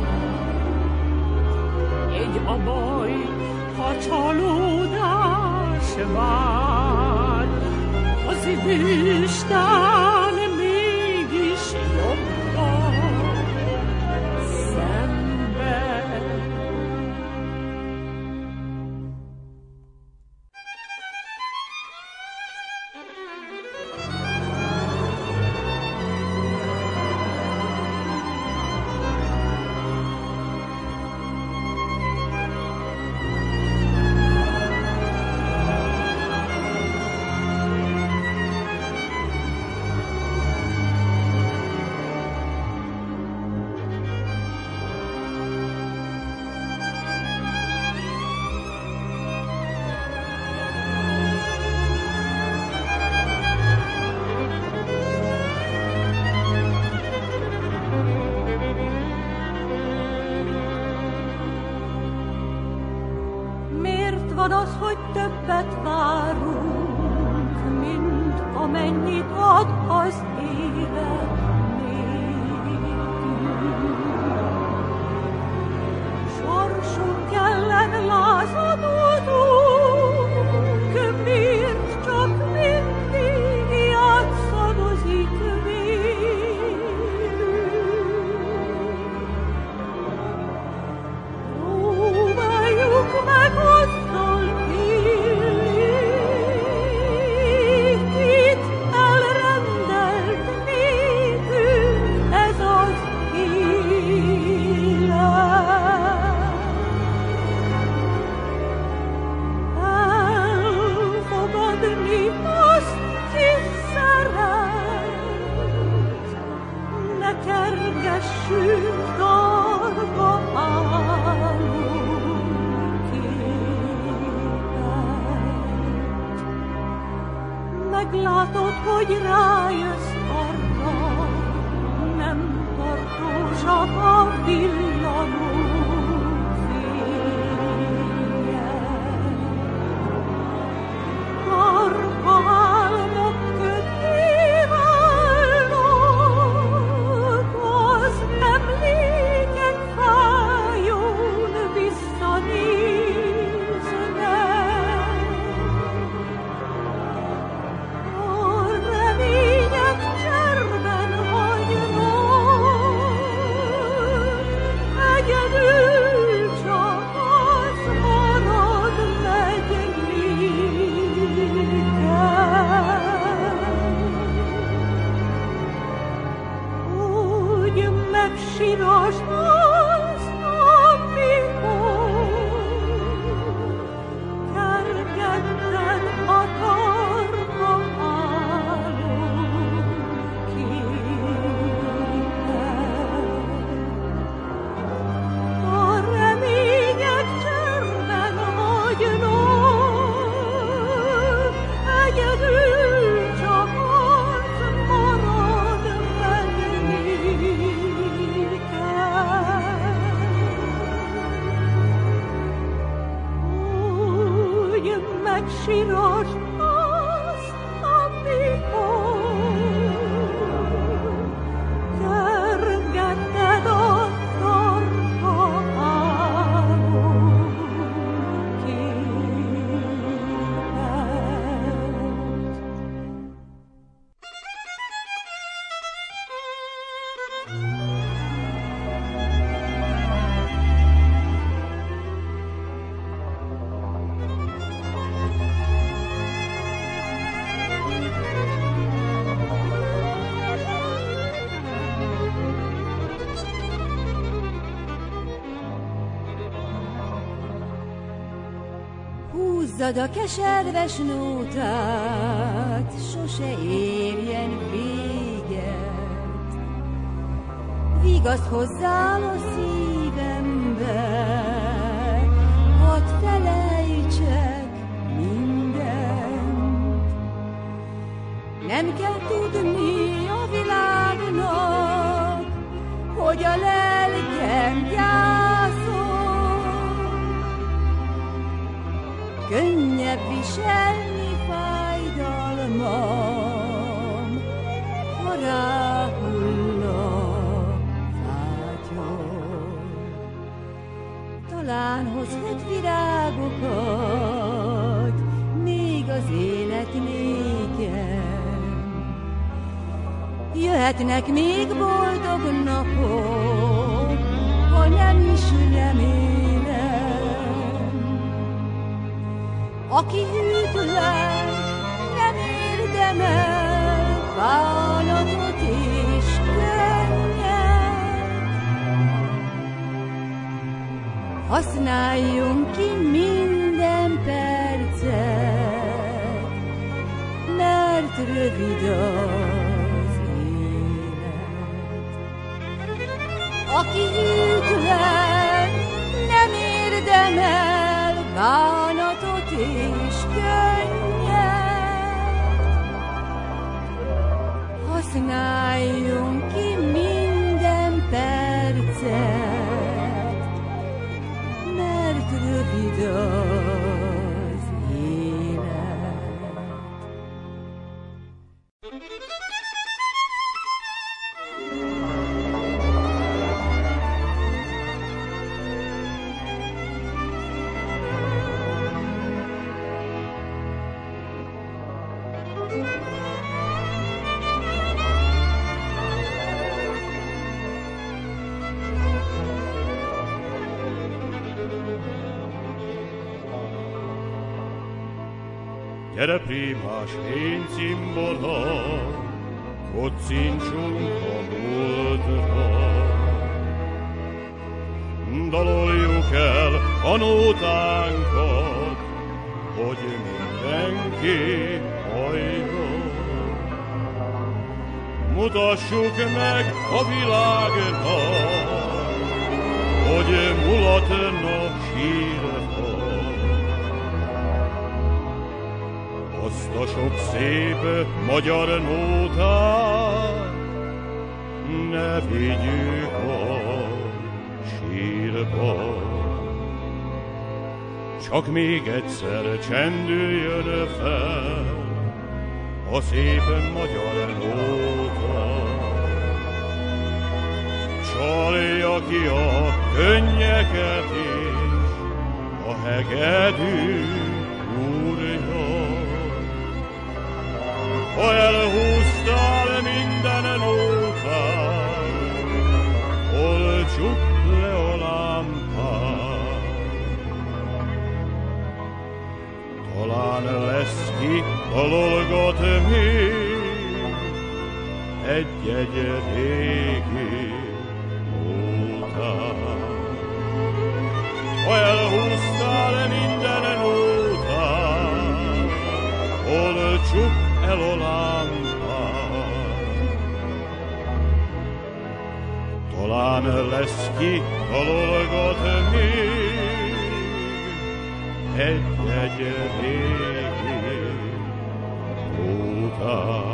Egy a baj, ha csalódás vár, az időstán mégis jobban szenved. Igaz az, hogy többet várunk, mint amennyit ad az élet nékünk. Sorsunk ellen lázadozunk, miért csak mindig játszadozik vélünk. Próbáljuk meg azzal élni, itt elrendelt nékünk ez az élet. Elfogadni azt, ki szeret, ne kergessünk darba álomképet. Meglátod, hogy rájössz arra, nem tartósak a villanó fények. Darba álmok köté válnak, az emlékek fájón visszanéznek. A remények cserben hagynak, egyedül csak az marad meg néked. Úgy megsírasd azt, amikor kergetted a tarka álomképet. A remények cserben hagynak, egyedül csak az marad meg néked. Úgy megsírasd azt, amikor kergetted a tarka álomképet. Húzzad a keserves nótát, sose érjen véget. Vigaszt hozzál a szívembe, hadd felejtsek mindent. Nem kell tudni a világnak, hogy a lelkem gyászol. Könnyebb viselni fájdalmam, ha ráhull a fátyol. Talán hozhat virágokat még az élet nékem. Jöhetnek még boldog napok, ha nem is remélem. Aki hűtlen, nem érdemel bánatot és könnyet. Használjunk ki minden percet, mert rövid az élet. Aki hűtlen, nem érdemel bánatot és könnyet. Használjunk ki minden percet, mert rövid az gyere prímás én cimbola, kocincsunk a múltra. Daloljuk el a nótánkat, hogy mindenki halljon. Mutassuk meg a világnak, hogy mulatna sírva. Azt a sok szép magyar nótát ne vigyük a sírba. Csak még egyszer csendüljön fel a szép magyar nóta. Csalja ki a könnyeket is a hegedű úrja. Ha elhúztál minden nótát, oltsuk le a lámpát. Talán lesz ki dalolgat még egy-egy régi nótát. Ha elhúztál minden nótát, oltsuk el a lámpát. Talán lesz ki dalolgat még egy-egy régi nótát.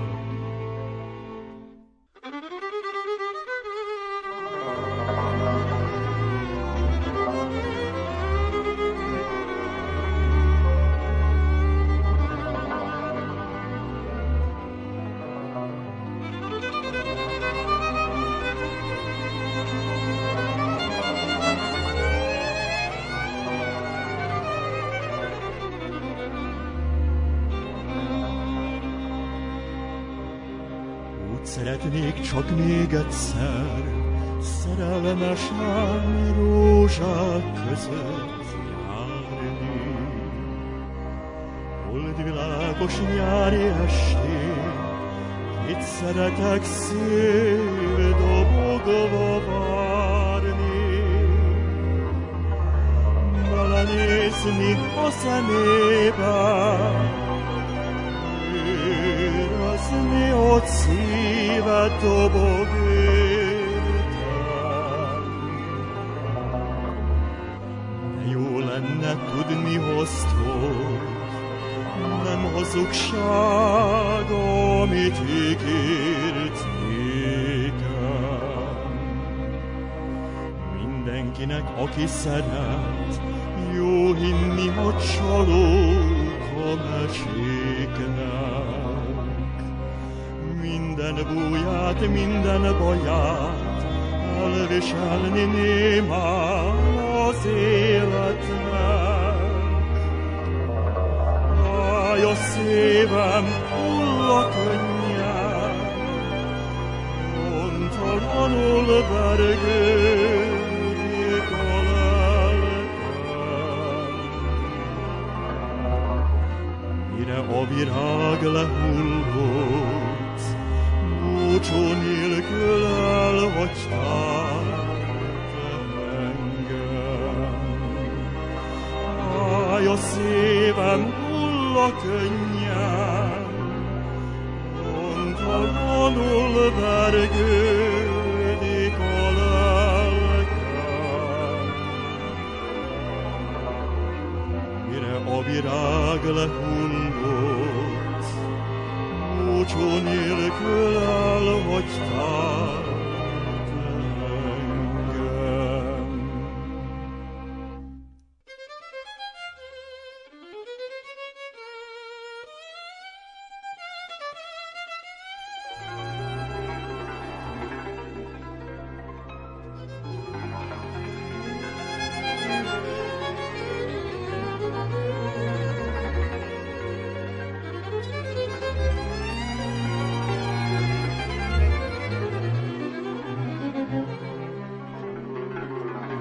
Szeretnék csak még egyszer szerelmesen rózsák között járni. Hold világos nyári estén, itt szeretek szél dobogva várni. Belenézni a szemébe, érezni ott szívet dobog értem. De jó lenne tudni, hozt volt, nem hazugság, amit ígért nékem. Mindenkinek, aki szeret, jó hinni a csalók a meséknek. Minden búját, minden baját elviselni némán az életnek. Állj a szívem, hull a könnyen, pontalanul vergődik a lelkem. Mire a virág lehullott, búcsú nélkül elhagytál engem. Állj a szívem, hull a könnyen, pontalanul vergődik a lelkem. Mire a virág lehullott, búcsú nélkül elhagytál engem.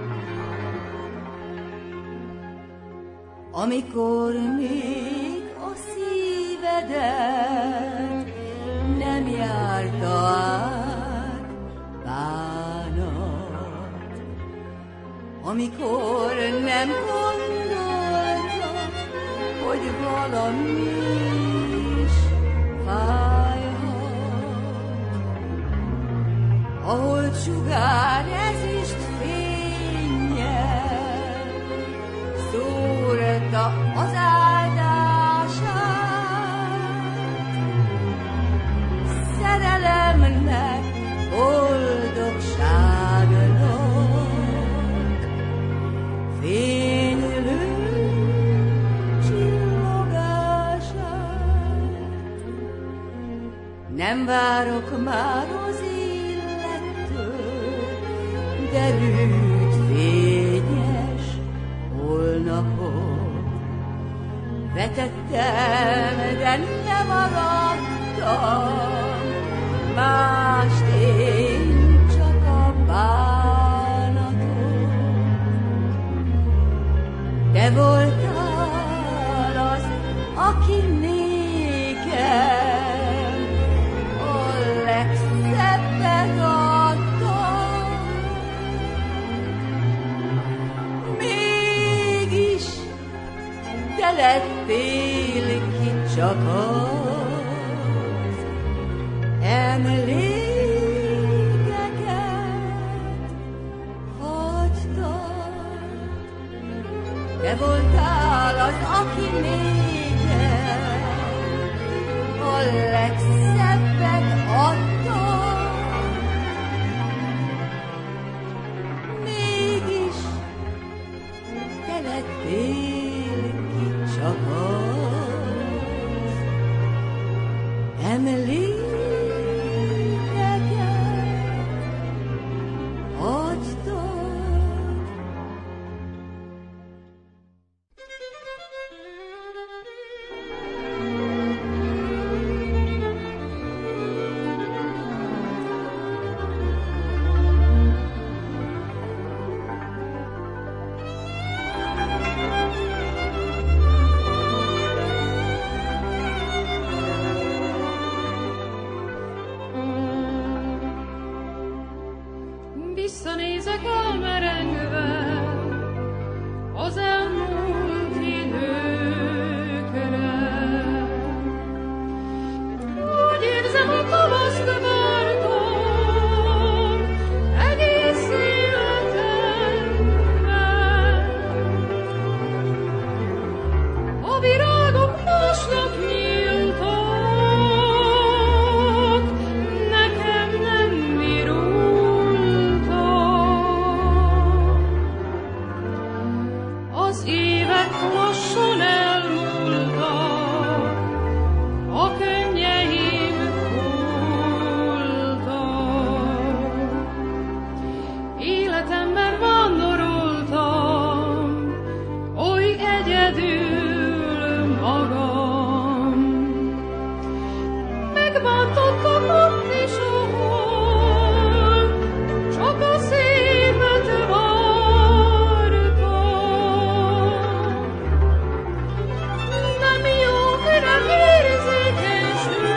Amikor még a szívedet nem járta át bánat, amikor nem gondolta, hogy valami is fájhat, ahol sugár ezüst fénnyel szórta az áldását. Szerelemnek, boldogságnak fénylő csillogását. Nem várok már az élettől derült fényes holnapot. Vetettem, de nem maradtam, mást én csak a bánatot. Te voltál az, aki nékem a legszebbet adta. Mégis te lettél ki csak az emlékeket hagytad. Te voltál az, aki nékem a legszebbet adta. Mégis te lettél ki csak az emlékeket hagytad. Visszanézek elmerengve az elmúlt időkre. Úgy érzem, a tavasz kavartam egész életemben. A virágok másnak nyíltak, nekem nem virultak. Az évek lassan elmúltak, a könnyeim múltak. Életemben vándoroltam, oly egyedül magam. Megbántottak ott is, ahol csak a szépet vártam. Nem jók, nem érzékenyső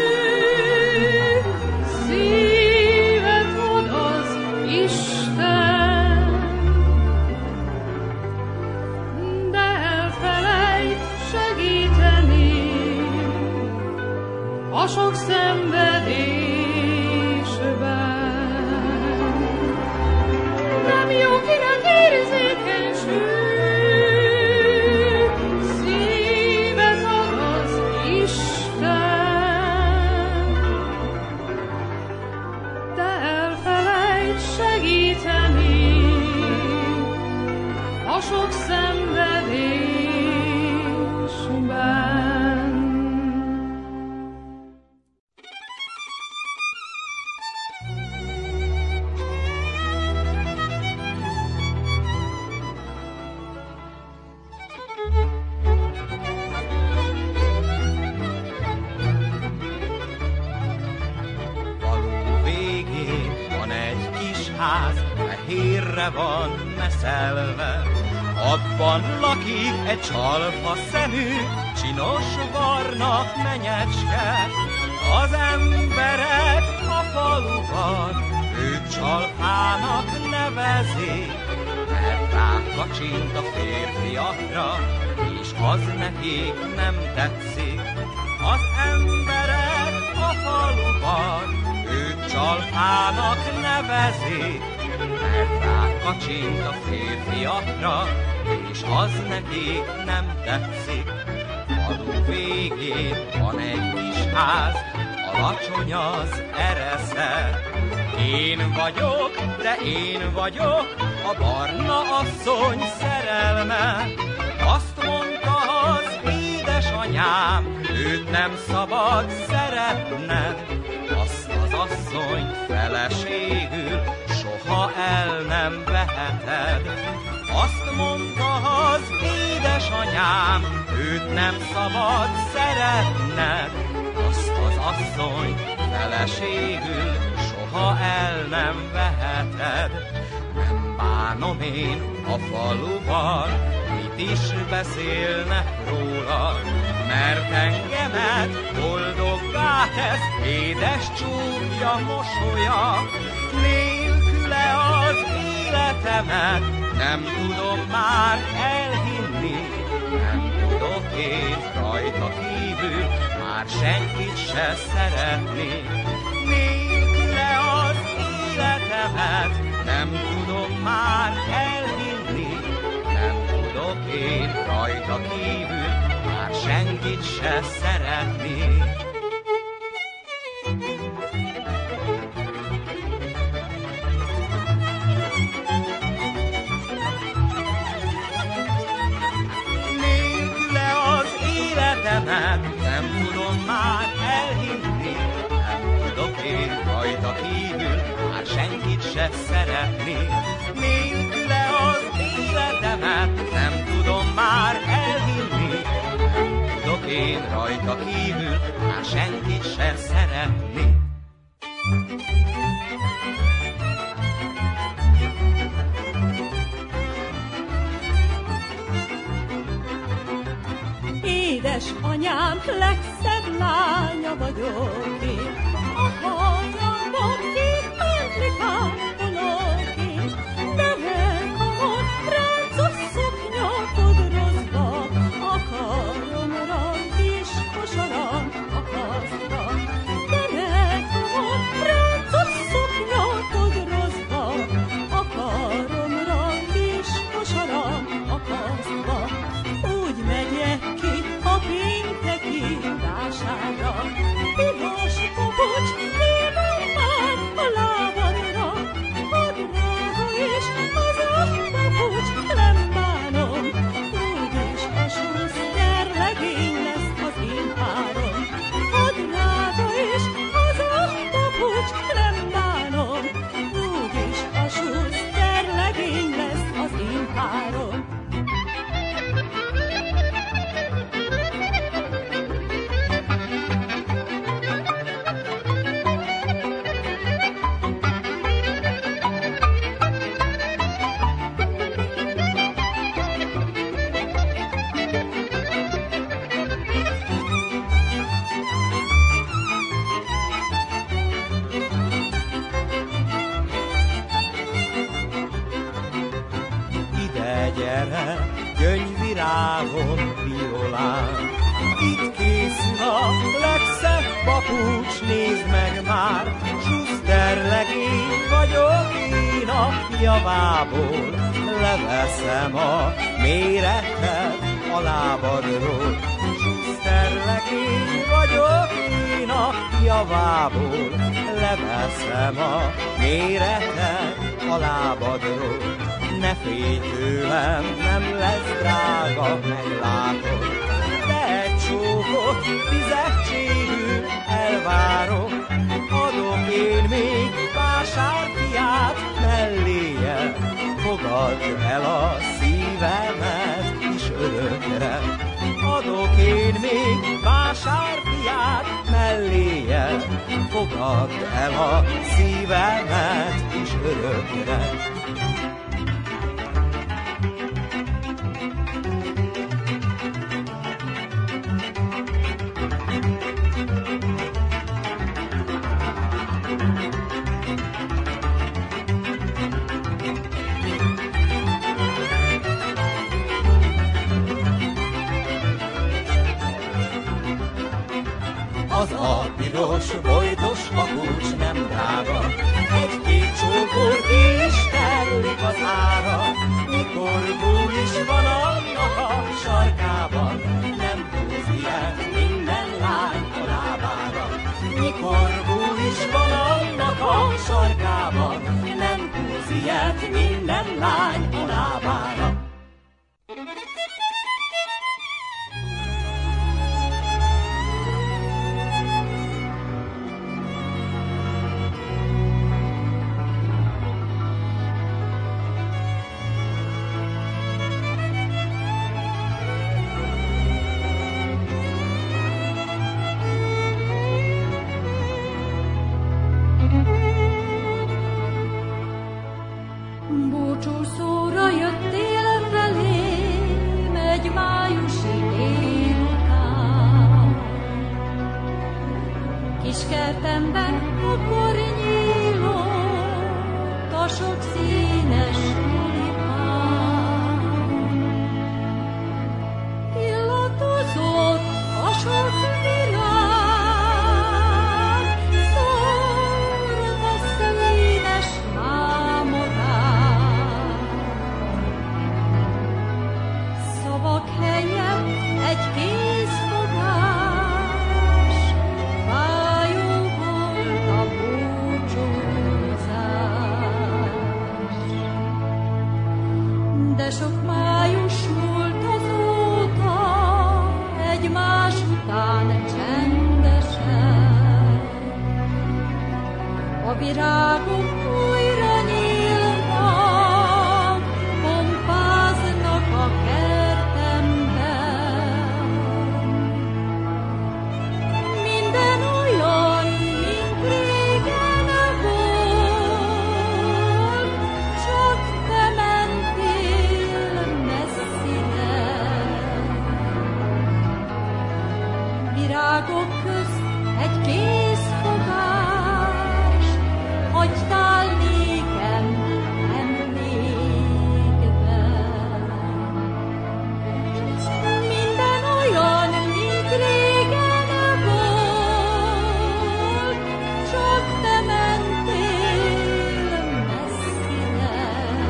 szívet ad az Isten, de elfelejt segíteni a sok szenvedésben. Nem jó, kinek érzékenyső szívet ad az Isten, de elfelejt segíteni a sok szenvedésben. Falu végén van egy kis ház, fehérre van meszelve. Abban lakik egy csalfa szemű csinos varnak menyecske, az emberek a faluban őt csalhának nevezik, mert rákacsint a férfiakra, és az nekik nem tetszik. Az emberek a faluban őt csalhának nevezik, mert rákacsint a férfiakra, és az nekik nem tetszik. Falu végén van egy kis ház, alacsony az eresze. Én vagyok, de én vagyok a barna asszony szerelme. Azt mondta az édesanyám, őt nem szabad szeretned. Azt az asszonyt feleségül soha el nem veheted. Azt mondta az édesanyám, őt nem szabad szeretned. Azt az asszonyt feleségül soha el nem veheted. Nem bánom én a faluban, mit is beszélnek róla, mert engemet boldoggá tesz édes csúkja mosolya. Nélküle az életemet nem tudom már elhinni, nem tudok én rajta kívül már senkit se szeretni. Nélküle az életemet nem tudom már elhinni, nem tudok én rajta kívül már senkit se szeretni. Nélküle az életemet nem tudom már elhinni, nem tudok én rajta kívül már senkit se szeretni. Nélküle az életemet nem tudom már elhinni, nem tudok én rajta kívül már senkit se szeretni. Édes anyám legszebb lánya vagyok én, a hajamban két pentlikám vonok én. Derekamon ráncos szoknya kodrozva, a karomra kis kosaram akasztva. Derekamon ráncos szoknya kodrozva, a karomra kis kosaram akasztva. Úgy megyek ki a pénteki vásárra, piros papucs némon már a lábadra. A drága és az a papucs nem bánom, úgyis a Schuster legény lesz az én párom. A drága és az a papucs nem bánom, úgyis a Schuster legény lesz az én párom. Gyere, gyöngyvirágon violán, itt készül a legszebb papucs, nézd meg már, Schuster legény vagyok én a javából, leveszem a méretet a lábadról. Schuster legény vagyok én a javából, leveszem a méretet a lábadról. Ne félj tőlem, nem lesz drága, meglátod, de egy csókot fizetségül elvárok. Adok én még vásárfiát melléje, fogadd el a szívemet is örökre. Adok én még vásárfiát melléje, fogadd el a szívemet is örökre. piros, bojtos a kulcs nem drága. Egy-két csókor ki is terlik az ára, mikor búj is van annak a sarkában, nem húz ilyet minden lány a lábára. Mikor búj is van annak a sarkában, nem húz ilyet minden lány a lábára. Búcsúszóra jöttél felém egy májusi délután. Kis kertemben akkor nyílott a sok színes tulipán. Illatozott a sok virág, szólt a színes szavak helyett egy készfogás, fájó volt a búcsúzás. De sok május múlt azóta, egymás után csendesen. A virágok újra nyílnak, pompáznak a kertemben. Minden olyan, mint régen volt, csak te mentél messzire. Virágok közt egy készfogás, hagytál nékem emlékben. Minden olyan, mint régen volt, csak te mentél messzire.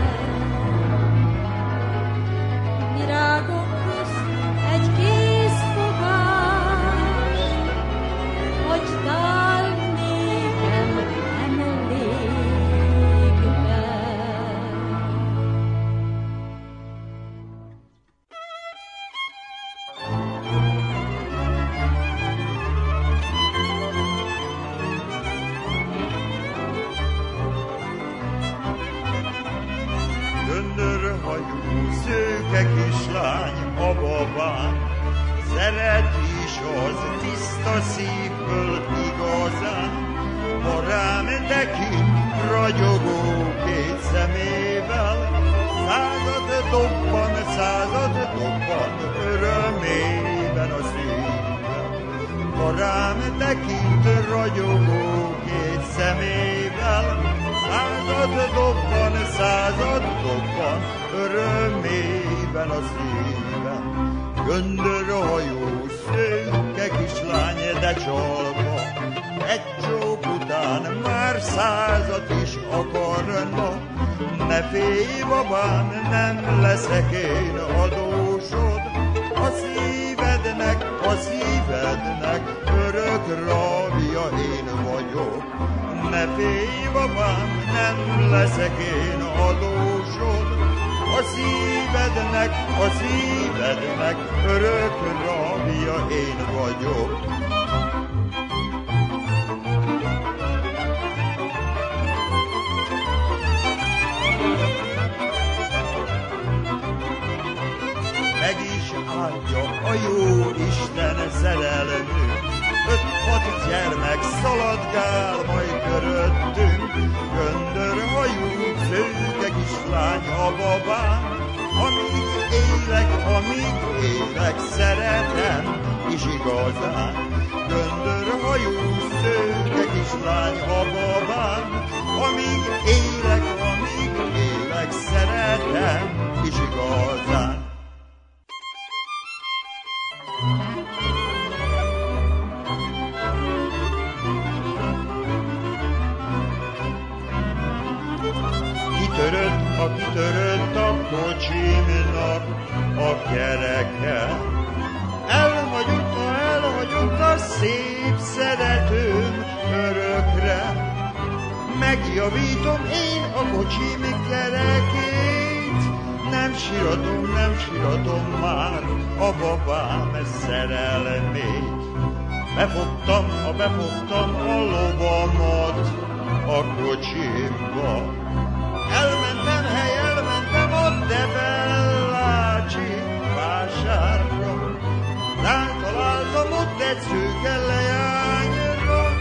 Virágok közt egy készfogás, hagytál nékem emlékben. Göndörhajú szőke kislány a babám, szeret is az tiszta szívből igazán. Ha rám tekint ragyogó két szemével, század dobban örömében a szívem. Ha rám tekint ragyogó két szemével, század dobban örömében a szívem. Göndörhajú szőke kislány, de csalva, egy csók után már 100-at is akarna. Ne félj, babám, nem leszek én adósod, a szívednek örök rabja én vagyok. Ne félj, babám, nem leszek én adósod, a szívednek örök rabja én vagyok. Meg is áldja a jó Isten szerelmünk, 5-6 gyermek szaladgál majd köröttünk. Göndörhajú szőke kislány a babám, amíg élek, szeretem is igazán. Göndörhajú szőke kislány a babám, amíg élek, szeretem is igazán. kocsimnak a kereke. Elhagyott a szép szeretőm örökre. Megjavítom én a kocsim kerekét, nem síratom már a babám szerelmét. Befogtam a lovamat a kocsimba. Elmentem a Debellácsi vásárra. Rátaláltam ott egy szőke leányra.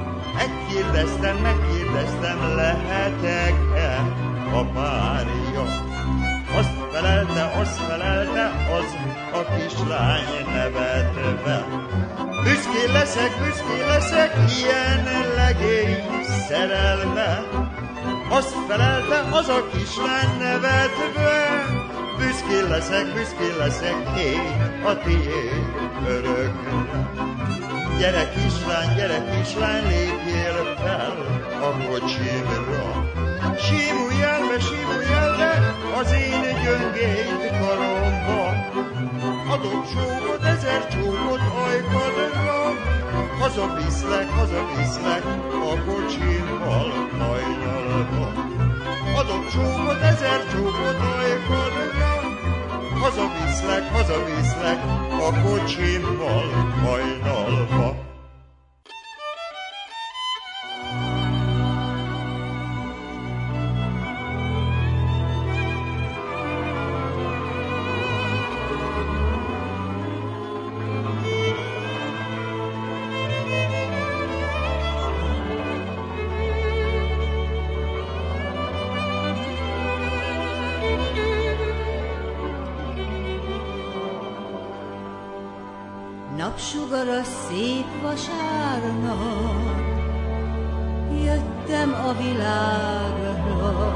Megkérdeztem, lehetek-e a párja. Azt felelte az a kislány nevetve. Büszkén leszek, ilyen legény szerelme. Azt felelte az a kislány nevetve. Büszkén leszek, én a tiéd örökre. Gyere kislány, lépjél fel a kocsimra. Simulj el be az én gyöngéd karomba. Adok csókot, 1000 csókot ajkadra. Hazaviszlek a kocsimmal hajnalba. Adok csókot, 1000 csókot ajkadra. Hazaviszlek a kocsimmal hajnalba. Napsugar a szép vasárnap, jöttem a világra.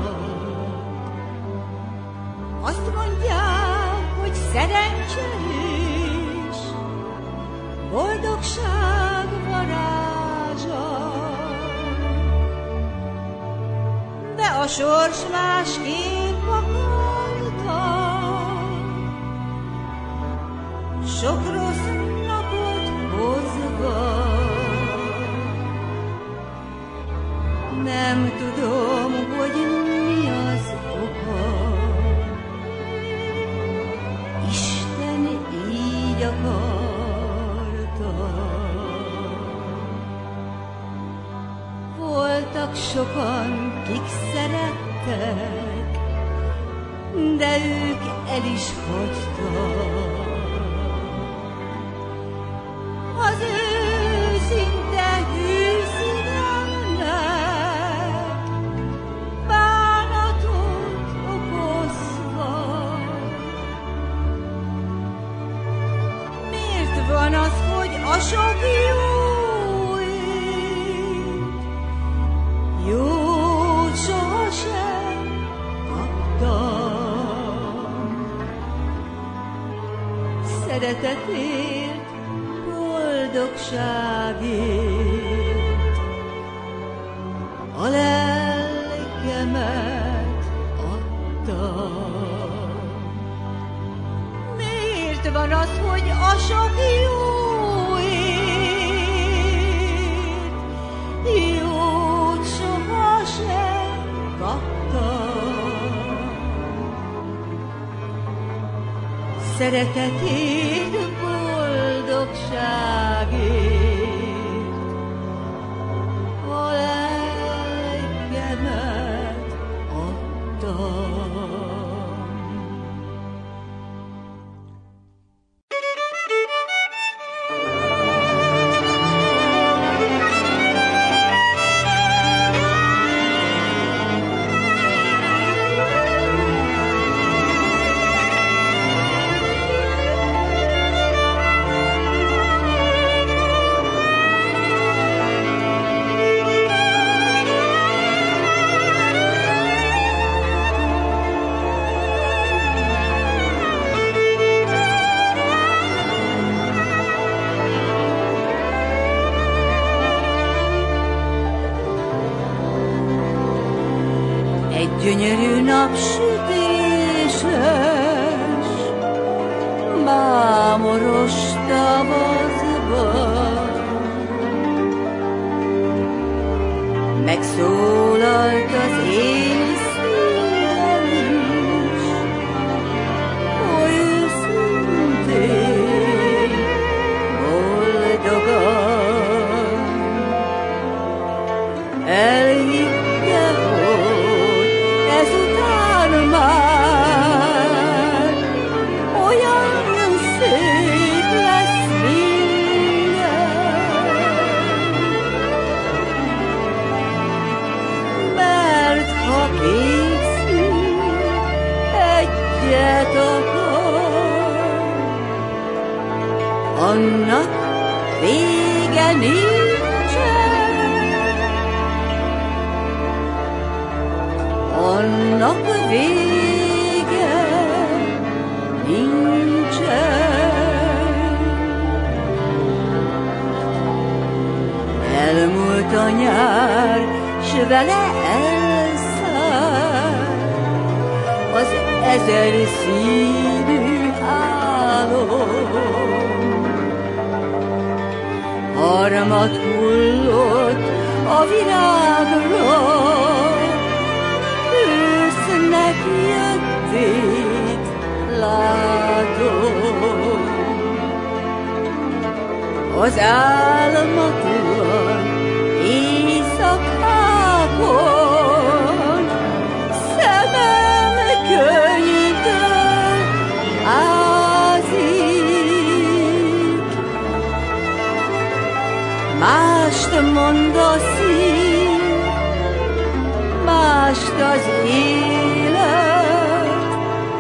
Azt mondják, hogy szerencsés, boldogság varázsa. De a sors másképp akarta, sok rossz hozva. Nem tudom, hogy mi az oka. Isten így akarta. Voltak sokan, kik szerettek, de ők el is hagytak. Az őszinte hű szívemnek bánatot okozva. Miért van az, hogy a sok jót sohasem kaptam? Szeretetért, boldogságért a lelkemet adtam. Miért van az, hogy a sok jót sohasem kaptam? Szeretetért, boldogságért a lelkemet adtam. Gyönyörű napsütésen Piros tavaszban megszólalt az én szívem is, oly őszintén, boldogan. Elhitte, hogy ezután már olyan szép lesz minden, mert ha két szív egyet akar, annak vége nincsen, annak vége nincsen. Elmúlt a nyár, s vele elszállt az ezer színű álom. Harmat hullott a virágra, ősznek jöttét látom. Az álmatlan éjszakákon szemem könnyűtől ázik. Mást mond a szív, mást az élet,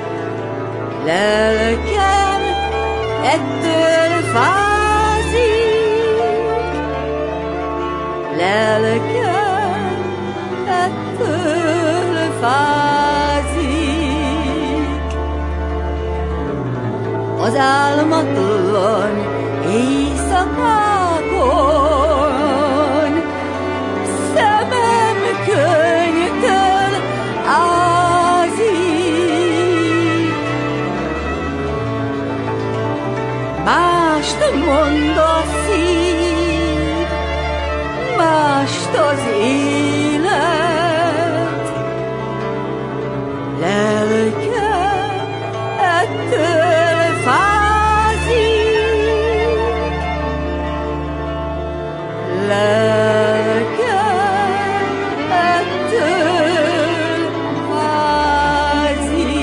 lelkem ettől fázik, lelkem ettől fázik. Az álmatlan éjszakákon szemem könnytől ázik. Mást mond a szív, mást az élet, lelkem ettől fázik, lelkem ettől fázik.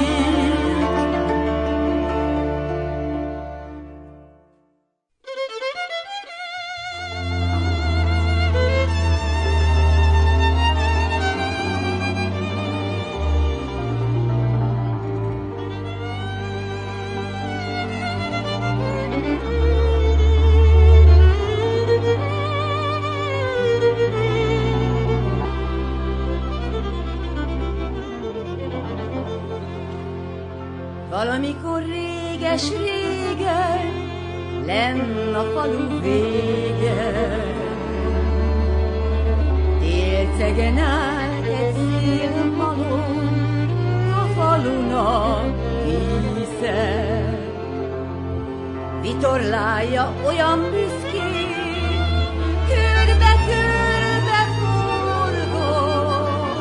Valamikor réges-régen, lenn a falu vége, délcegen állt egy szélmalom, a falunak dísze. Vitorlája olyan büszkén, körbe-körbe forgott,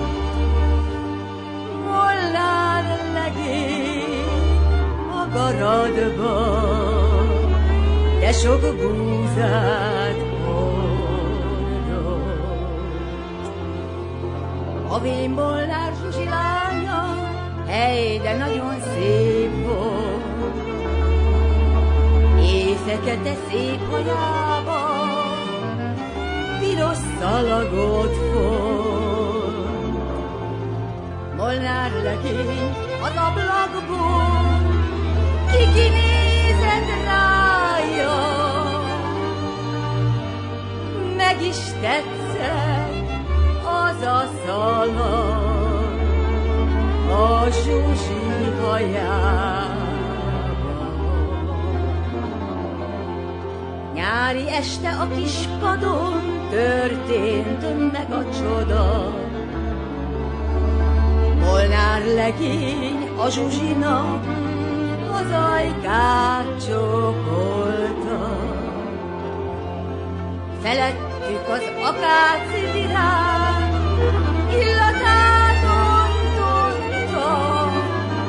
Molnár legény a garadba, de sok búzát hordott. A vén Molnár Zsuzsi lánya, hely, de nagyon szép volt, fekete szép hajába piros szalagot fog. Molnár legény az ablakból kikinézett rája, meg is tetszett az a szalag a Zsuzsi hajában. Nyári este a kispadon történt meg a csoda. Molnár legény a Zsuzsinak az ajkát csókolta. Felettük az akáci virág illatát ontotta.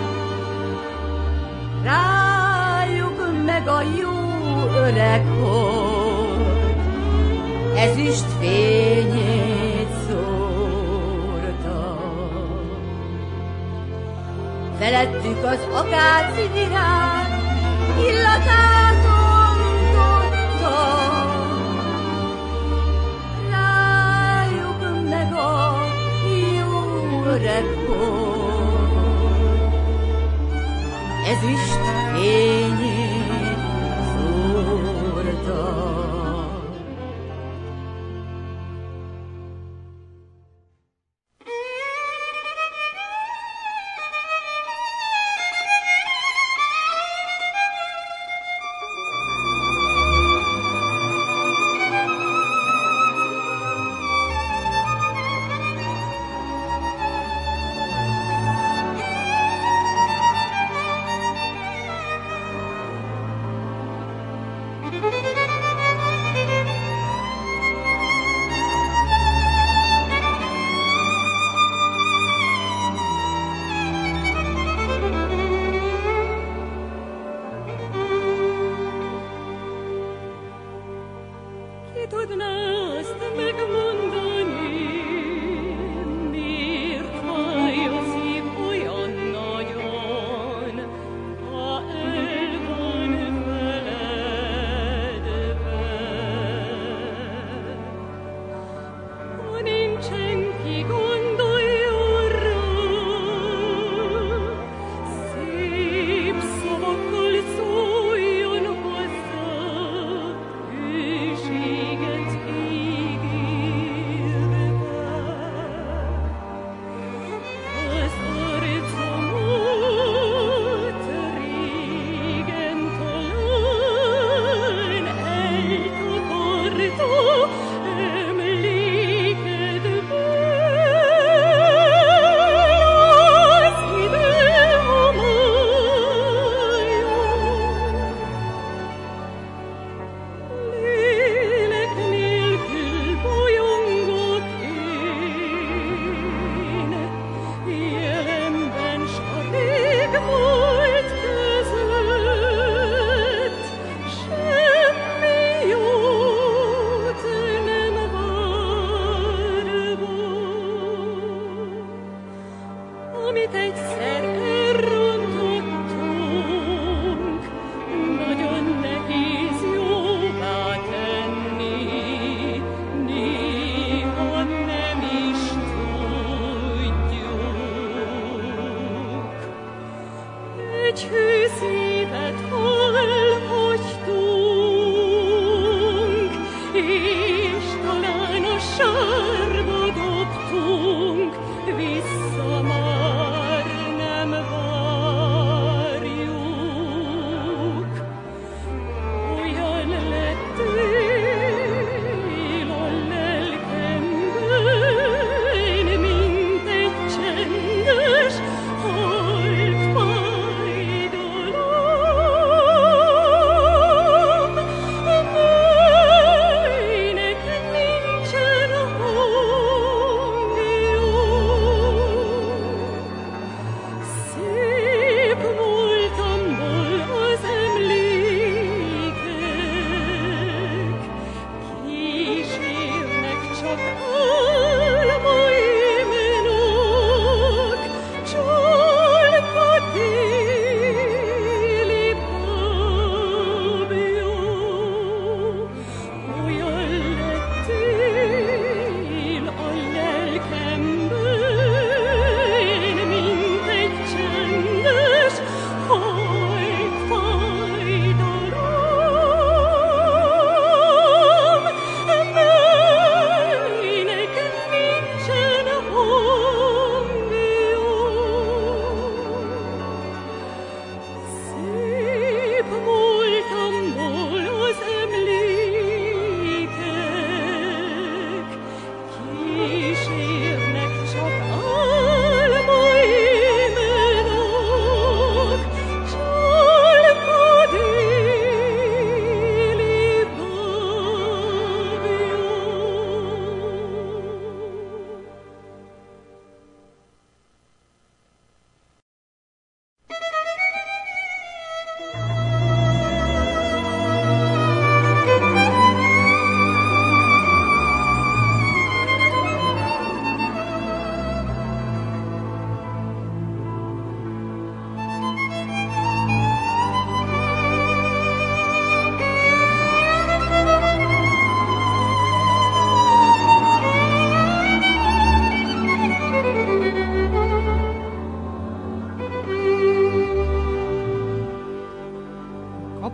Rájuk meg a jó öreg hold ezüst fényét szórta. Felettük az akáci virág illatát ontotta. Rájuk meg a jó öreg hold ezüst fényét szórta.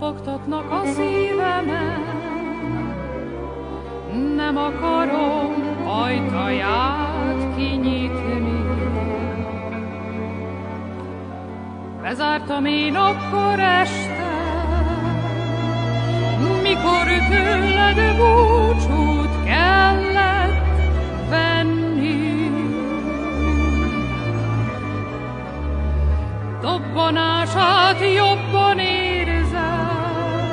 kopogtatnak a szívemen, nem akarom ajtaját kinyitni. Bezártam én akkor este, mikor tőled búcsút kellett venni. Dobbanását jobban érzem,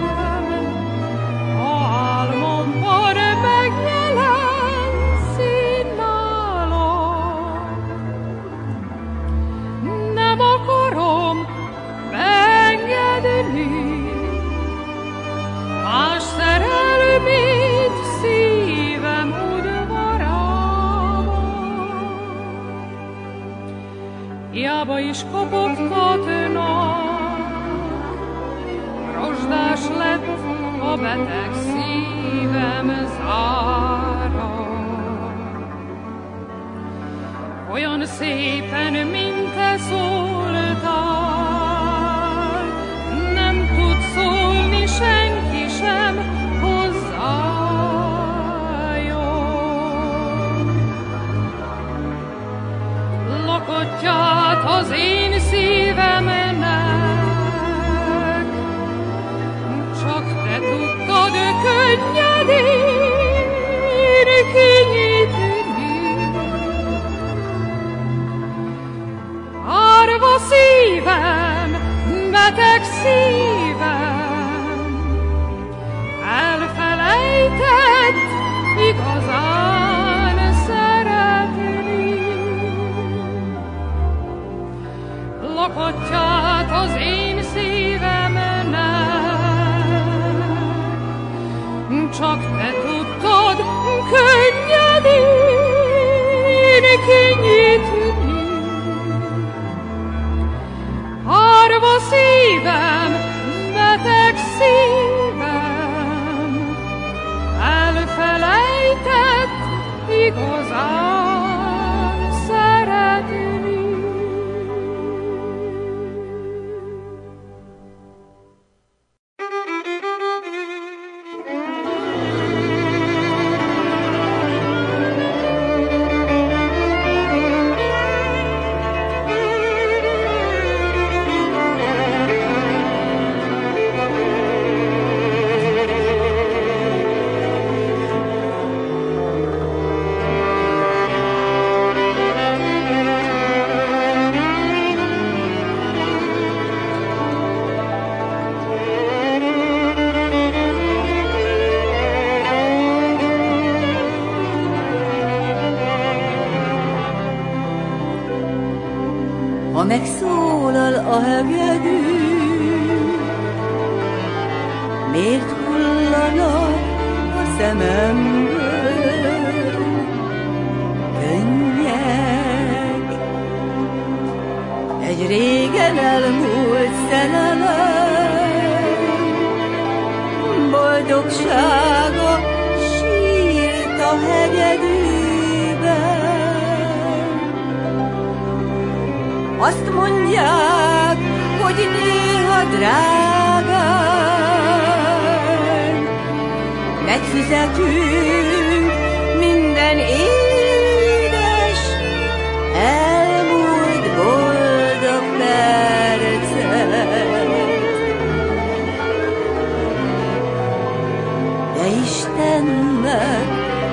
a álmomban megjelensz nálam. Nem akarom megengedni más szerelmét szívem udvarában. Hiába is kopogtatnak, rozsdás lett a beteg szívem zára. Olyan szépen, mint te szóltál, nem tud szólni senki sem hozzájon. Lakottját az én szívemnek csak te tudtad könnyedén kinyitni. Árva szívem, beteg szívem, elfelejtett igazán szeretni. Lakottját az én szívemnek csak te tudtad könnyedén kinyitni. Árva szívem, beteg szívem, elfelejtett igazán szeretni. Ha megszólal a hegedű, miért hullanak a szememből könnyek? Egy régen elmúlt szerelem boldogsága sírt a hegedűben. Azt mondják, hogy néha drágán megfizetünk minden édes, elmúlt boldog percet. De Istennek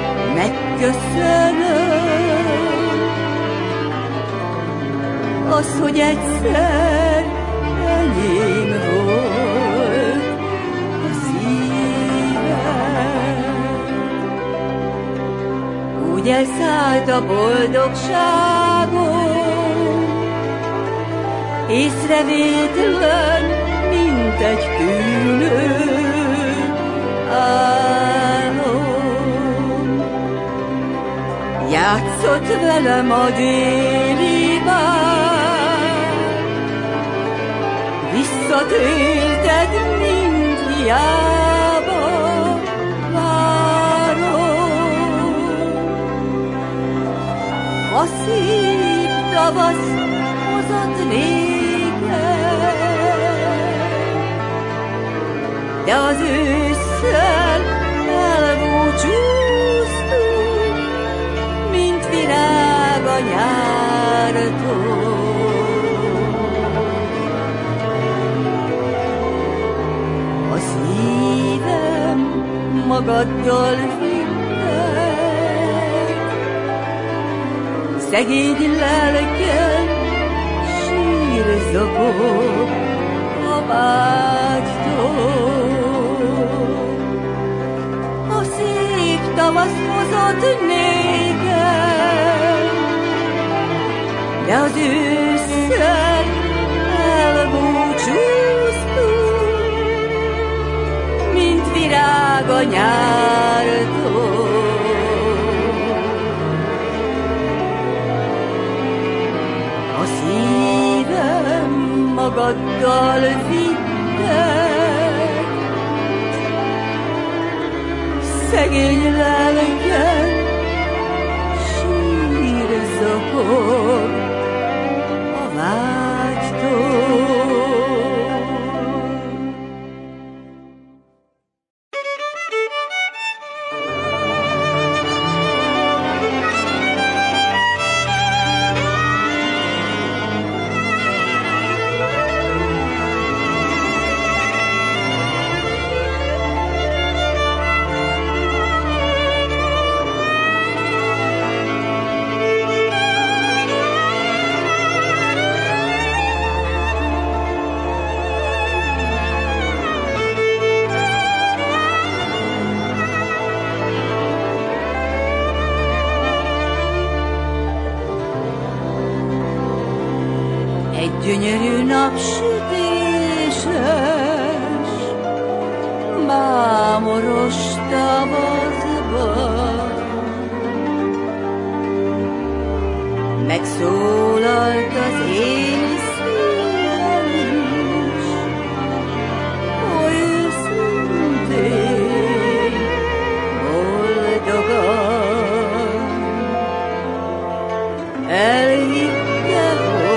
megköszönöm az, hogy egyszer enyém volt a szívem. Úgy elszállt a boldogságom, észrevétlen, mint egy tűnő álom. Játszott velem a déli vár, visszatérted, mint hiába várom. A szép tavasz hozott néked de az ősszel elbúcsúztunk, mint virág a nyártól. A szívem magaddal vittek, szegény lelkem sírzakog a vágytól. A szép tavasz hozott nékem, de az ősszel elbúcsúztunk, mint virág a nyártól. A szívem magaddal vittek, szegény lelkem sírzakog a vágytól. Gyönyörű napsütéses, mámoros tavaszban megszólalt az én szívem is, oly őszintén, boldogan elhitte,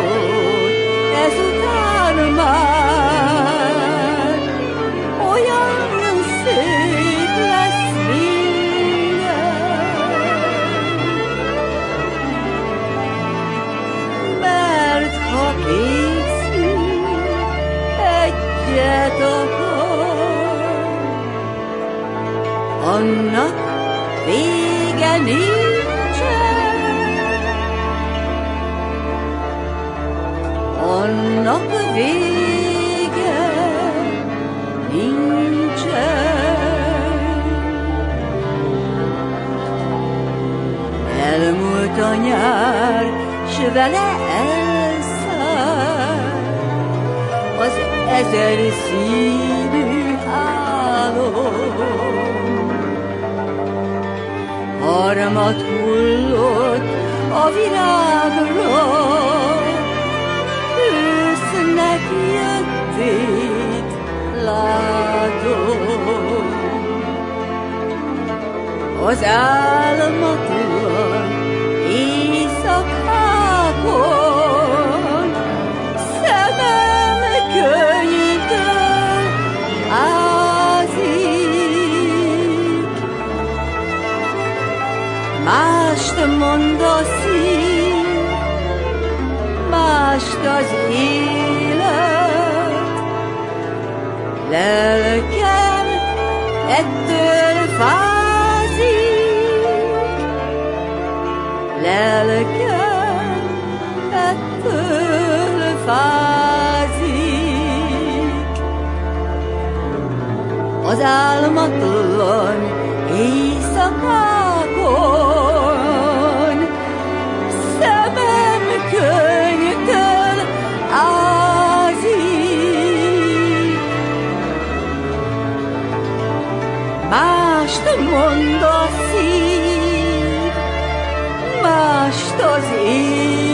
ezután már olyan szép lesz minden, mert ha két szív egyet akar, annak vége nincsen. Annak vége nincsen. Elmúlt a nyár, s vele elszállt az ezer szívű álom. Harmat hullott a virágról, ősznek jöttét látom. Az álmatlan éjszakákon szemem könnytől ázik. Mást mond a szív, mást az élet, lelkem ettől fázik, lelkem ettől fázik. Az álmatlan éjszakákon szemem könnytől ázik. Mást mond a szív, mást az élet,